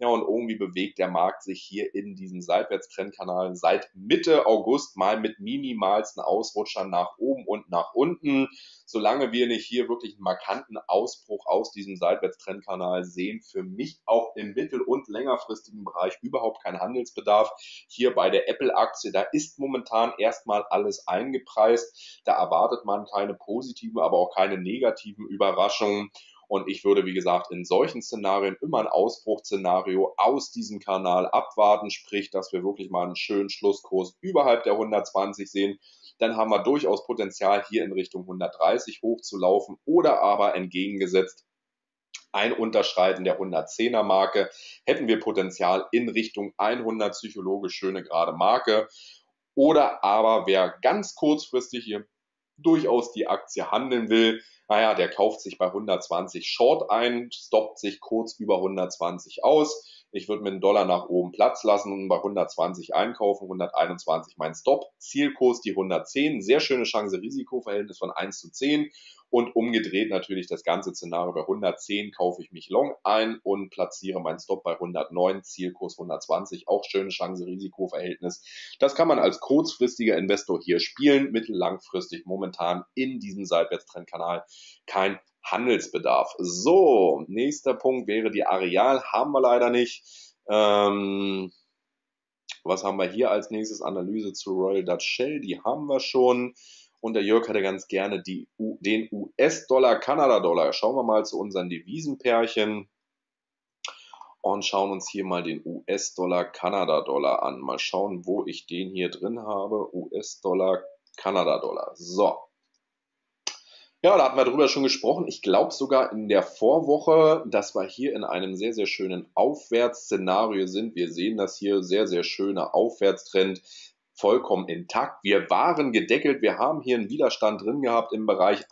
Ja, und irgendwie bewegt der Markt sich hier in diesem Seitwärtstrendkanal seit Mitte August mal mit minimalsten Ausrutschern nach oben und nach unten. Solange wir nicht hier wirklich einen markanten Ausbruch aus diesem Seitwärtstrendkanal sehen, für mich auch im mittel- und längerfristigen Bereich überhaupt kein Handelsbedarf. Hier bei der Apple-Aktie, da ist momentan erstmal alles eingepreist. Da erwartet man keine positiven, aber auch keine negativen Überraschungen. Und ich würde, wie gesagt, in solchen Szenarien immer ein Ausbruchsszenario aus diesem Kanal abwarten, sprich, dass wir wirklich mal einen schönen Schlusskurs überhalb der 120 sehen. Dann haben wir durchaus Potenzial, hier in Richtung 130 hochzulaufen oder aber entgegengesetzt ein Unterschreiten der 110er Marke, hätten wir Potenzial in Richtung 100 psychologisch schöne gerade Marke. Oder aber wer ganz kurzfristig hier durchaus die Aktie handeln will, naja, der kauft sich bei 120 Short ein, stoppt sich kurz über 120 aus. Ich würde mit einem Dollar nach oben Platz lassen und bei 120 einkaufen, 121 mein Stop. Zielkurs die 110, sehr schöne Chance-Risiko-Verhältnis von 1:10 und umgedreht natürlich das ganze Szenario bei 110 kaufe ich mich long ein und platziere meinen Stop bei 109, Zielkurs 120, auch schöne Chance-Risiko-Verhältnis. Das kann man als kurzfristiger Investor hier spielen, mittellangfristig momentan in diesem Seitwärtstrendkanal kein Handelsbedarf. So, nächster Punkt wäre die Areal, haben wir leider nicht. Was haben wir hier als nächstes? Analyse zu Royal Dutch Shell, die haben wir schon. Und der Jörg hätte ganz gerne den US-Dollar, Kanada-Dollar. Schauen wir mal zu unseren Devisenpärchen und schauen uns hier mal den US-Dollar, Kanada-Dollar an. Mal schauen, wo ich den hier drin habe. US-Dollar, Kanada-Dollar. So. Ja, da hatten wir drüber schon gesprochen. Ich glaube sogar in der Vorwoche, dass wir hier in einem sehr, sehr schönen Aufwärtsszenario sind. Wir sehen das hier, sehr, sehr schöner Aufwärtstrend, vollkommen intakt. Wir waren gedeckelt. Wir haben hier einen Widerstand drin gehabt im Bereich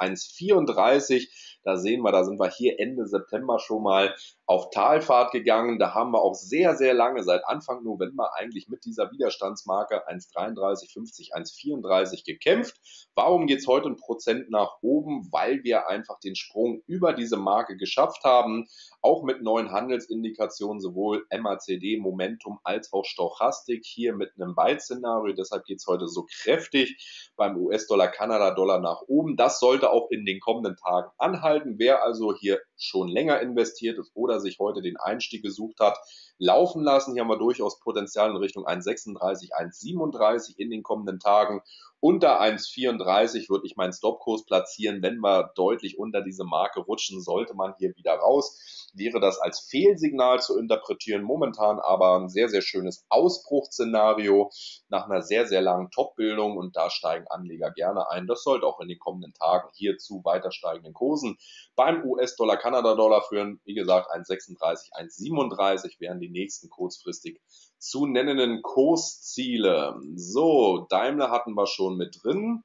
1,34. Da sehen wir, da sind wir hier Ende September schon mal auf Talfahrt gegangen. Da haben wir auch sehr, sehr lange, seit Anfang November eigentlich mit dieser Widerstandsmarke 1,3350, 1,34 gekämpft. Warum geht es heute 1% nach oben? Weil wir einfach den Sprung über diese Marke geschafft haben, auch mit neuen Handelsindikationen, sowohl MACD, Momentum als auch Stochastik, hier mit einem Buy-Szenario. Deshalb geht es heute so kräftig beim US-Dollar, Kanada-Dollar nach oben. Das sollte auch in den kommenden Tagen anhalten. Wer also hier schon länger investiert ist oder sich heute den Einstieg gesucht hat, laufen lassen. Hier haben wir durchaus Potenzial in Richtung 1,36, 1,37 in den kommenden Tagen. Unter 1,34 würde ich meinen Stopkurs platzieren. Wenn wir deutlich unter diese Marke rutschen, sollte man hier wieder raus. Wäre das als Fehlsignal zu interpretieren. Momentan aber ein sehr, sehr schönes Ausbruchsszenario nach einer sehr, sehr langen Top-Bildung und da steigen Anleger gerne ein. Das sollte auch in den kommenden Tagen hier zu weiter steigenden Kursen beim US-Dollar, Kanada-Dollar führen. Wie gesagt, 1,36, 1,37 wären die nächsten kurzfristig zu nennenden Kursziele. So, Daimler hatten wir schon mit drin.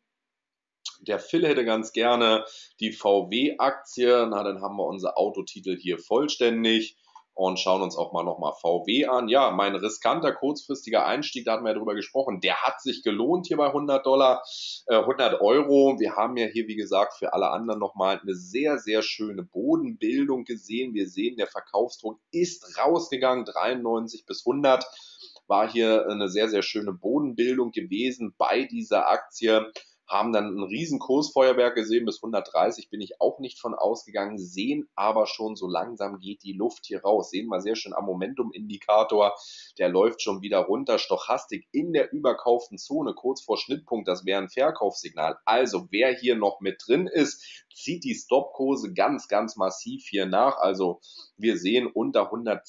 Der Phil hätte ganz gerne die VW-Aktie. Na, dann haben wir unser Autotitel hier vollständig und schauen uns auch mal nochmal VW an. Ja, mein riskanter kurzfristiger Einstieg, da hatten wir ja drüber gesprochen, der hat sich gelohnt hier bei 100 Dollar, 100 Euro. Wir haben ja hier, wie gesagt, für alle anderen nochmal eine sehr, sehr schöne Bodenbildung gesehen. Wir sehen, der Verkaufsdruck ist rausgegangen, 93 bis 100. War hier eine sehr, sehr schöne Bodenbildung gewesen bei dieser Aktie. Haben dann ein riesen Kursfeuerwerk gesehen, bis 130 bin ich auch nicht von ausgegangen, sehen aber schon, so langsam geht die Luft hier raus. Sehen wir sehr schön am Momentum-Indikator, der läuft schon wieder runter. Stochastik in der überkauften Zone, kurz vor Schnittpunkt, das wäre ein Verkaufssignal. Also wer hier noch mit drin ist, zieht die Stopkurse ganz, ganz massiv hier nach. Also wir sehen unter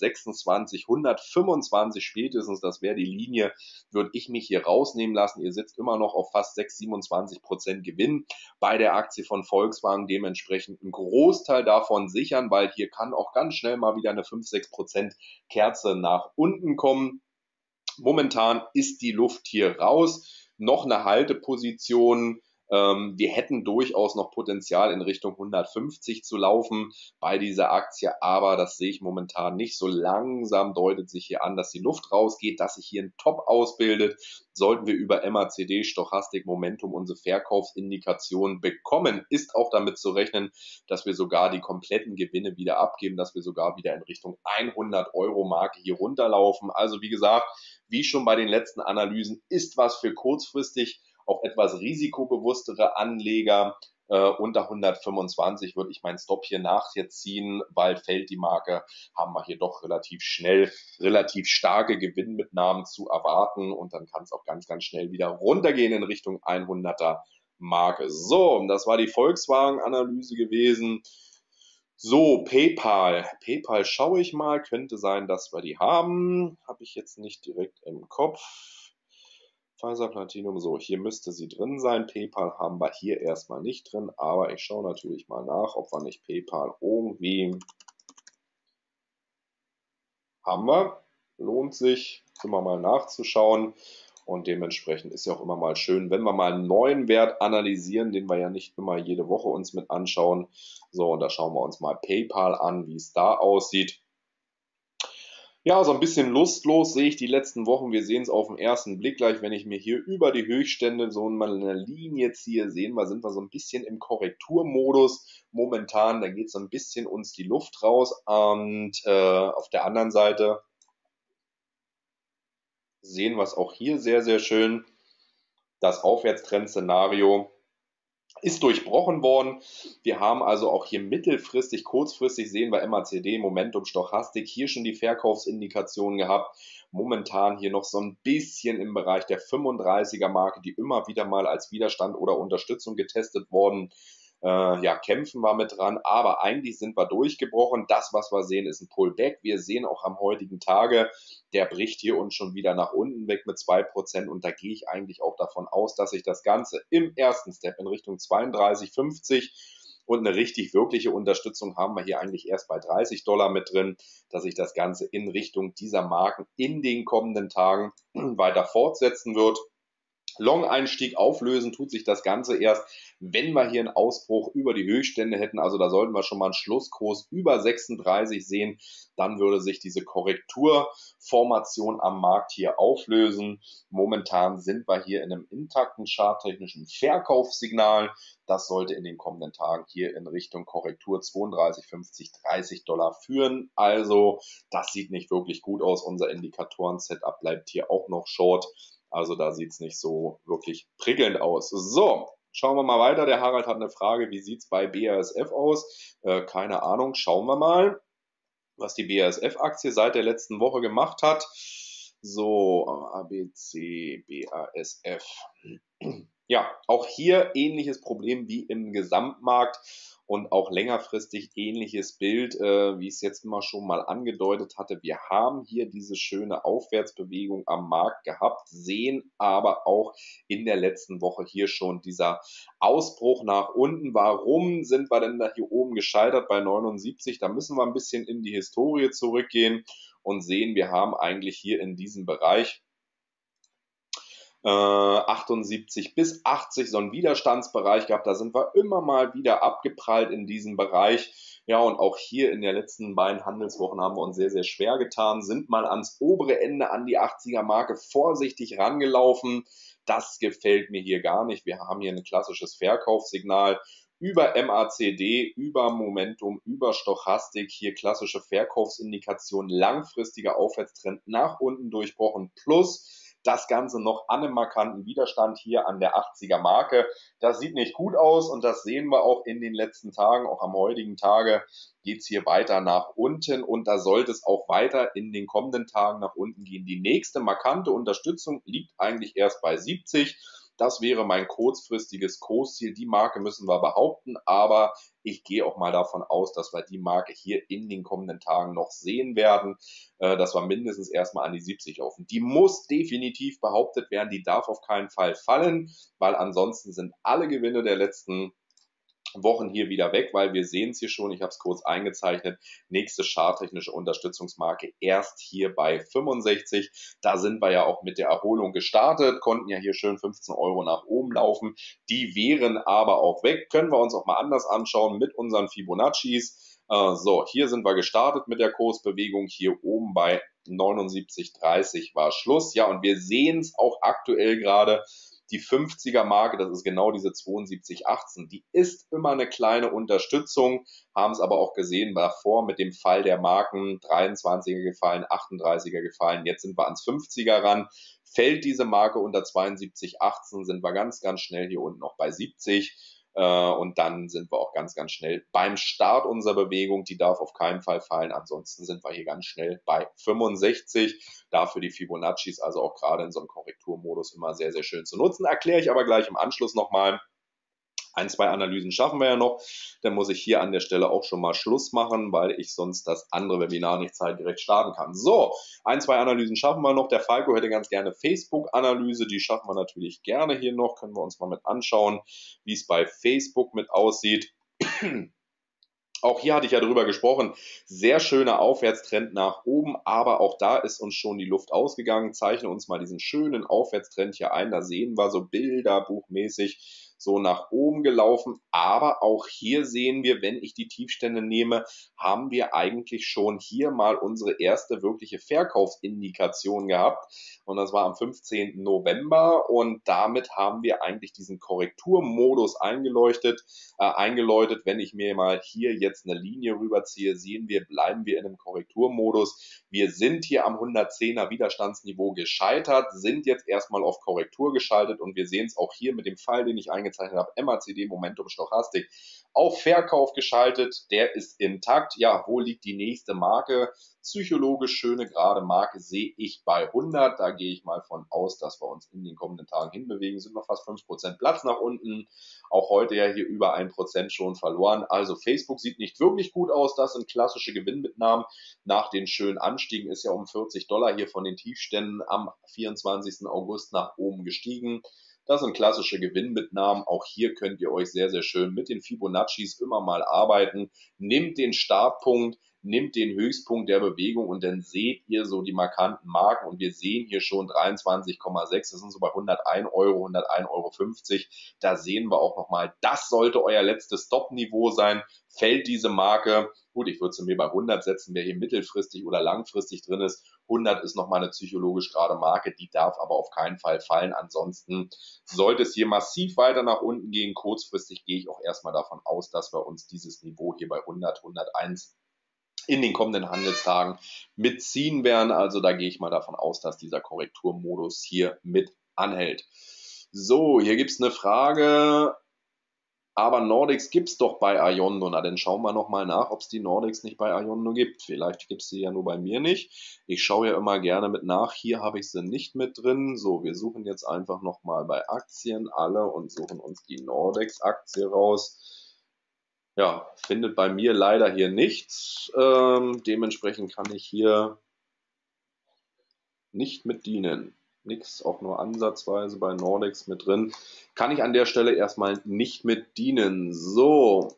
126, 125 spätestens, das wäre die Linie, würde ich mich hier rausnehmen lassen. Ihr sitzt immer noch auf fast 6, 27% Gewinn bei der Aktie von Volkswagen, dementsprechend einen Großteil davon sichern, weil hier kann auch ganz schnell mal wieder eine 5, 6% Kerze nach unten kommen. Momentan ist die Luft hier raus. Noch eine Halteposition Wir hätten durchaus noch Potenzial in Richtung 150 zu laufen bei dieser Aktie, aber das sehe ich momentan nicht. So langsam deutet sich hier an, dass die Luft rausgeht, dass sich hier ein Top ausbildet. Sollten wir über MACD, Stochastik, Momentum unsere Verkaufsindikation bekommen, ist auch damit zu rechnen, dass wir sogar die kompletten Gewinne wieder abgeben, dass wir sogar wieder in Richtung 100-Euro-Marke hier runterlaufen. Also wie gesagt, wie schon bei den letzten Analysen, ist was für kurzfristig auch etwas risikobewusstere Anleger. Unter 125 würde ich meinen Stop hier nachher ziehen, weil fällt die Marke, haben wir hier doch relativ schnell relativ starke Gewinnmitnahmen zu erwarten und dann kann es auch ganz, ganz schnell wieder runtergehen in Richtung 100er Marke. So, das war die Volkswagen-Analyse gewesen. So, PayPal. PayPal schaue ich mal. Könnte sein, dass wir die haben. Habe ich jetzt nicht direkt im Kopf. Pfizer Platinum, so, hier müsste sie drin sein. PayPal haben wir hier erstmal nicht drin, aber ich schaue natürlich mal nach, ob wir nicht PayPal irgendwie haben wir. Lohnt sich, immer mal nachzuschauen. Und dementsprechend ist ja auch immer mal schön, wenn wir mal einen neuen Wert analysieren, den wir ja nicht immer jede Woche uns mit anschauen. So, und da schauen wir uns mal PayPal an, wie es da aussieht. Ja, so ein bisschen lustlos sehe ich die letzten Wochen. Wir sehen es auf den ersten Blick gleich, wenn ich mir hier über die Höchststände so mal eine Linie ziehe, sehen wir, sind wir so ein bisschen im Korrekturmodus momentan. Da geht so ein bisschen uns die Luft raus. Und auf der anderen Seite sehen wir es auch hier sehr, sehr schön. Das Aufwärtstrend-Szenario ist durchbrochen worden. Wir haben also auch hier mittelfristig, kurzfristig sehen wir MACD, Momentum, Stochastik, hier schon die Verkaufsindikationen gehabt. Momentan hier noch so ein bisschen im Bereich der 35er Marke, die immer wieder mal als Widerstand oder Unterstützung getestet worden. Ja, kämpfen wir mit dran, aber eigentlich sind wir durchgebrochen. Das, was wir sehen, ist ein Pullback. Wir sehen auch am heutigen Tage, der bricht hier uns schon wieder nach unten weg mit 2% und da gehe ich eigentlich auch davon aus, dass sich das Ganze im ersten Step in Richtung 32,50 und eine richtig wirkliche Unterstützung haben wir hier eigentlich erst bei $30 mit drin, dass sich das Ganze in Richtung dieser Marken in den kommenden Tagen weiter fortsetzen wird. Long-Einstieg auflösen tut sich das Ganze erst, wenn wir hier einen Ausbruch über die Höchststände hätten. Also da sollten wir schon mal einen Schlusskurs über 36 sehen. Dann würde sich diese Korrekturformation am Markt hier auflösen. Momentan sind wir hier in einem intakten charttechnischen Verkaufssignal. Das sollte in den kommenden Tagen hier in Richtung Korrektur 32,50, $30 führen. Also das sieht nicht wirklich gut aus. Unser Indikatoren-Setup bleibt hier auch noch short. Also da sieht es nicht so wirklich prickelnd aus. So, schauen wir mal weiter. Der Harald hat eine Frage, wie sieht es bei BASF aus? Keine Ahnung, schauen wir mal, was die BASF-Aktie seit der letzten Woche gemacht hat. So, ABC, BASF. Ja, auch hier ähnliches Problem wie im Gesamtmarkt und auch längerfristig ähnliches Bild, wie ich es jetzt immer schon mal angedeutet hatte. Wir haben hier diese schöne Aufwärtsbewegung am Markt gehabt, sehen aber auch in der letzten Woche hier schon dieser Ausbruch nach unten. Warum sind wir denn da hier oben gescheitert bei 79? Da müssen wir ein bisschen in die Historie zurückgehen und sehen, wir haben eigentlich hier in diesem Bereich 78 bis 80 so einen Widerstandsbereich gehabt. Da sind wir immer mal wieder abgeprallt in diesem Bereich. Ja, und auch hier in den letzten beiden Handelswochen haben wir uns sehr, sehr schwer getan, sind mal ans obere Ende, an die 80er Marke vorsichtig rangelaufen. Das gefällt mir hier gar nicht. Wir haben hier ein klassisches Verkaufssignal über MACD, über Momentum, über Stochastik, hier klassische Verkaufsindikation, langfristiger Aufwärtstrend nach unten durchbrochen, plus das Ganze noch an einem markanten Widerstand hier an der 80er Marke. Das sieht nicht gut aus und das sehen wir auch in den letzten Tagen. Auch am heutigen Tage geht es hier weiter nach unten und da sollte es auch weiter in den kommenden Tagen nach unten gehen. Die nächste markante Unterstützung liegt eigentlich erst bei 70. Das wäre mein kurzfristiges Kursziel. Die Marke müssen wir behaupten, aber ich gehe auch mal davon aus, dass wir die Marke hier in den kommenden Tagen noch sehen werden, dass wir mindestens erstmal an die 70 laufen. Die muss definitiv behauptet werden, die darf auf keinen Fall fallen, weil ansonsten sind alle Gewinne der letzten Wochen hier wieder weg, weil wir sehen es hier schon, ich habe es kurz eingezeichnet, nächste charttechnische Unterstützungsmarke erst hier bei 65. Da sind wir ja auch mit der Erholung gestartet, konnten ja hier schön 15 Euro nach oben laufen. Die wären aber auch weg. Können wir uns auch mal anders anschauen mit unseren Fibonaccis. So, hier sind wir gestartet mit der Kursbewegung. Hier oben bei 79,30 war Schluss. Ja, und wir sehen es auch aktuell gerade, die 50er Marke, das ist genau diese 72,18, die ist immer eine kleine Unterstützung, haben es aber auch gesehen davor mit dem Fall der Marken, 23er gefallen, 38er gefallen, jetzt sind wir ans 50er ran. Fällt diese Marke unter 72,18, sind wir ganz, ganz schnell hier unten noch bei 70. Und dann sind wir auch ganz, ganz schnell beim Start unserer Bewegung. Die darf auf keinen Fall fallen. Ansonsten sind wir hier ganz schnell bei 65. Dafür die Fibonaccis, also auch gerade in so einem Korrekturmodus immer sehr, sehr schön zu nutzen. Erkläre ich aber gleich im Anschluss nochmal. Ein, zwei Analysen schaffen wir ja noch. Dann muss ich hier an der Stelle auch schon mal Schluss machen, weil ich sonst das andere Webinar nicht zeitgerecht starten kann. So, ein, zwei Analysen schaffen wir noch. Der Falco hätte ganz gerne Facebook-Analyse. Die schaffen wir natürlich gerne hier noch. Können wir uns mal mit anschauen, wie es bei Facebook mit aussieht. Auch hier hatte ich ja drüber gesprochen, sehr schöner Aufwärtstrend nach oben, aber auch da ist uns schon die Luft ausgegangen. Zeichne uns mal diesen schönen Aufwärtstrend hier ein. Da sehen wir so bilderbuchmäßig so nach oben gelaufen. Aber auch hier sehen wir, wenn ich die Tiefstände nehme, haben wir eigentlich schon hier mal unsere erste wirkliche Verkaufsindikation gehabt. Und das war am 15. November. Und damit haben wir eigentlich diesen Korrekturmodus eingeläutet. Wenn ich mir mal hier jetzt eine Linie rüberziehe, sehen wir, bleiben wir in einem Korrekturmodus. Wir sind hier am 110er Widerstandsniveau gescheitert, sind jetzt erstmal auf Korrektur geschaltet und wir sehen es auch hier mit dem Fall, den ich eingezeichnet habe, MACD Momentum Stochastik auf Verkauf geschaltet, der ist intakt. Ja, wo liegt die nächste Marke? Psychologisch schöne gerade Marke sehe ich bei 100. Da gehe ich mal von aus, dass wir uns in den kommenden Tagen hinbewegen. Sind noch fast 5% Platz nach unten. Auch heute ja hier über 1% schon verloren. Also Facebook sieht nicht wirklich gut aus. Das sind klassische Gewinnmitnahmen. Nach den schönen Anstiegen ist ja um $40 hier von den Tiefständen am 24. August nach oben gestiegen. Das sind klassische Gewinnmitnahmen. Auch hier könnt ihr euch sehr, sehr schön mit den Fibonaccis immer mal arbeiten. Nehmt den Startpunkt, nimmt den Höchstpunkt der Bewegung und dann seht ihr so die markanten Marken und wir sehen hier schon 23,6, das sind so bei 101 Euro, 101,50 Euro. Da sehen wir auch nochmal, das sollte euer letztes Stop-Niveau sein. Fällt diese Marke, gut, ich würde sie mir bei 100 setzen, wer hier mittelfristig oder langfristig drin ist. 100 ist nochmal eine psychologisch gerade Marke, die darf aber auf keinen Fall fallen. Ansonsten sollte es hier massiv weiter nach unten gehen. Kurzfristig gehe ich auch erstmal davon aus, dass wir uns dieses Niveau hier bei 100, 101 in den kommenden Handelstagen mitziehen werden. Also da gehe ich mal davon aus, dass dieser Korrekturmodus hier mit anhält. So, hier gibt es eine Frage. Aber Nordics gibt es doch bei Ayondo. Na, dann schauen wir nochmal nach, ob es die Nordics nicht bei Ayondo gibt. Vielleicht gibt es sie ja nur bei mir nicht. Ich schaue ja immer gerne mit nach. Hier habe ich sie nicht mit drin. So, wir suchen jetzt einfach nochmal bei Aktien alle und suchen uns die Nordex-Aktie raus. Ja, findet bei mir leider hier nichts. Dementsprechend kann ich hier nicht mit dienen. Nichts, auch nur ansatzweise bei Nordex mit drin. Kann ich an der Stelle erstmal nicht mit dienen. So.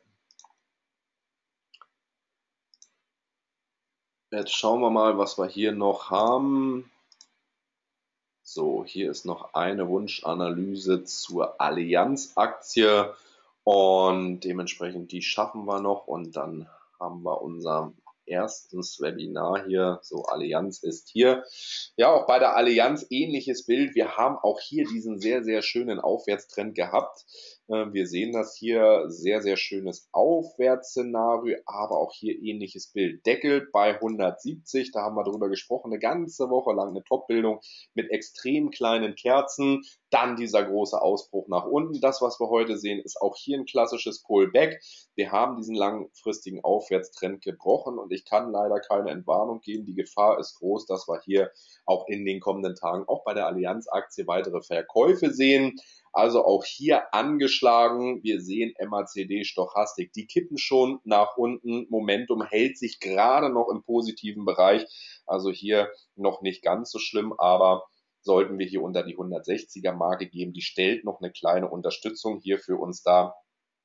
Jetzt schauen wir mal, was wir hier noch haben. So, hier ist noch eine Wunschanalyse zur Allianz-Aktie und dementsprechend die schaffen wir noch und dann haben wir unser erstes Webinar hier. So, Allianz ist hier. Ja, auch bei der Allianz ähnliches Bild. Wir haben auch hier diesen sehr, sehr schönen Aufwärtstrend gehabt. Wir sehen das hier, sehr, sehr schönes Aufwärtsszenario, aber auch hier ähnliches Bild. Deckel bei 170, da haben wir drüber gesprochen, eine ganze Woche lang eine Top-Bildung mit extrem kleinen Kerzen. Dann dieser große Ausbruch nach unten. Das, was wir heute sehen, ist auch hier ein klassisches Pullback. Wir haben diesen langfristigen Aufwärtstrend gebrochen und ich kann leider keine Entwarnung geben. Die Gefahr ist groß, dass wir hier auch in den kommenden Tagen auch bei der Allianz-Aktie weitere Verkäufe sehen. Also auch hier angeschlagen. Wir sehen MACD, Stochastik, die kippen schon nach unten. Momentum hält sich gerade noch im positiven Bereich. Also hier noch nicht ganz so schlimm, aber sollten wir hier unter die 160er Marke gehen, die stellt noch eine kleine Unterstützung hier für uns dar.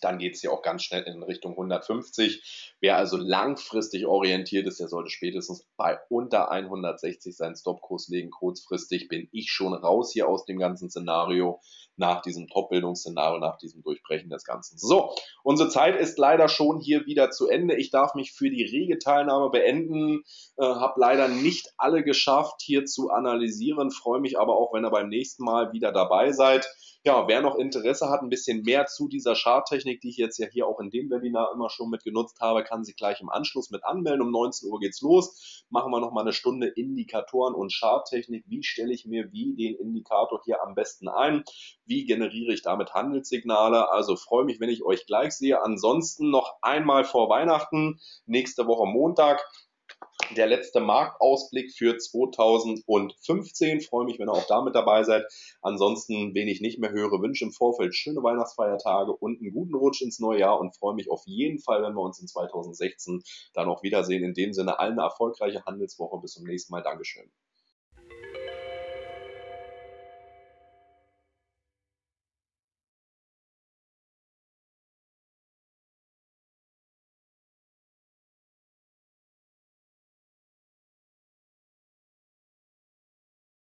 dann geht es hier auch ganz schnell in Richtung 150. Wer also langfristig orientiert ist, der sollte spätestens bei unter 160 seinen Stopkurs legen. Kurzfristig bin ich schon raus hier aus dem ganzen Szenario, nach diesem Top-Bildungsszenario, nach diesem Durchbrechen des Ganzen. So, unsere Zeit ist leider schon hier wieder zu Ende. Ich darf mich für die rege Teilnahme beenden. Habe leider nicht alle geschafft, hier zu analysieren. Freue mich aber auch, wenn ihr beim nächsten Mal wieder dabei seid. Ja, wer noch Interesse hat, ein bisschen mehr zu dieser Charttechnik, die ich jetzt ja hier auch in dem Webinar immer schon mit genutzt habe, kann sich gleich im Anschluss mit anmelden. Um 19 Uhr geht's los. Machen wir nochmal eine Stunde Indikatoren und Charttechnik. Wie stelle ich mir wie den Indikator hier am besten ein? Wie generiere ich damit Handelssignale? Also freue mich, wenn ich euch gleich sehe. Ansonsten noch einmal vor Weihnachten, nächste Woche Montag, der letzte Marktausblick für 2015. Freue mich, wenn ihr auch damit dabei seid. Ansonsten, wen ich nicht mehr höre, wünsche im Vorfeld schöne Weihnachtsfeiertage und einen guten Rutsch ins neue Jahr und freue mich auf jeden Fall, wenn wir uns in 2016 dann auch wiedersehen. In dem Sinne, allen eine erfolgreiche Handelswoche. Bis zum nächsten Mal. Dankeschön.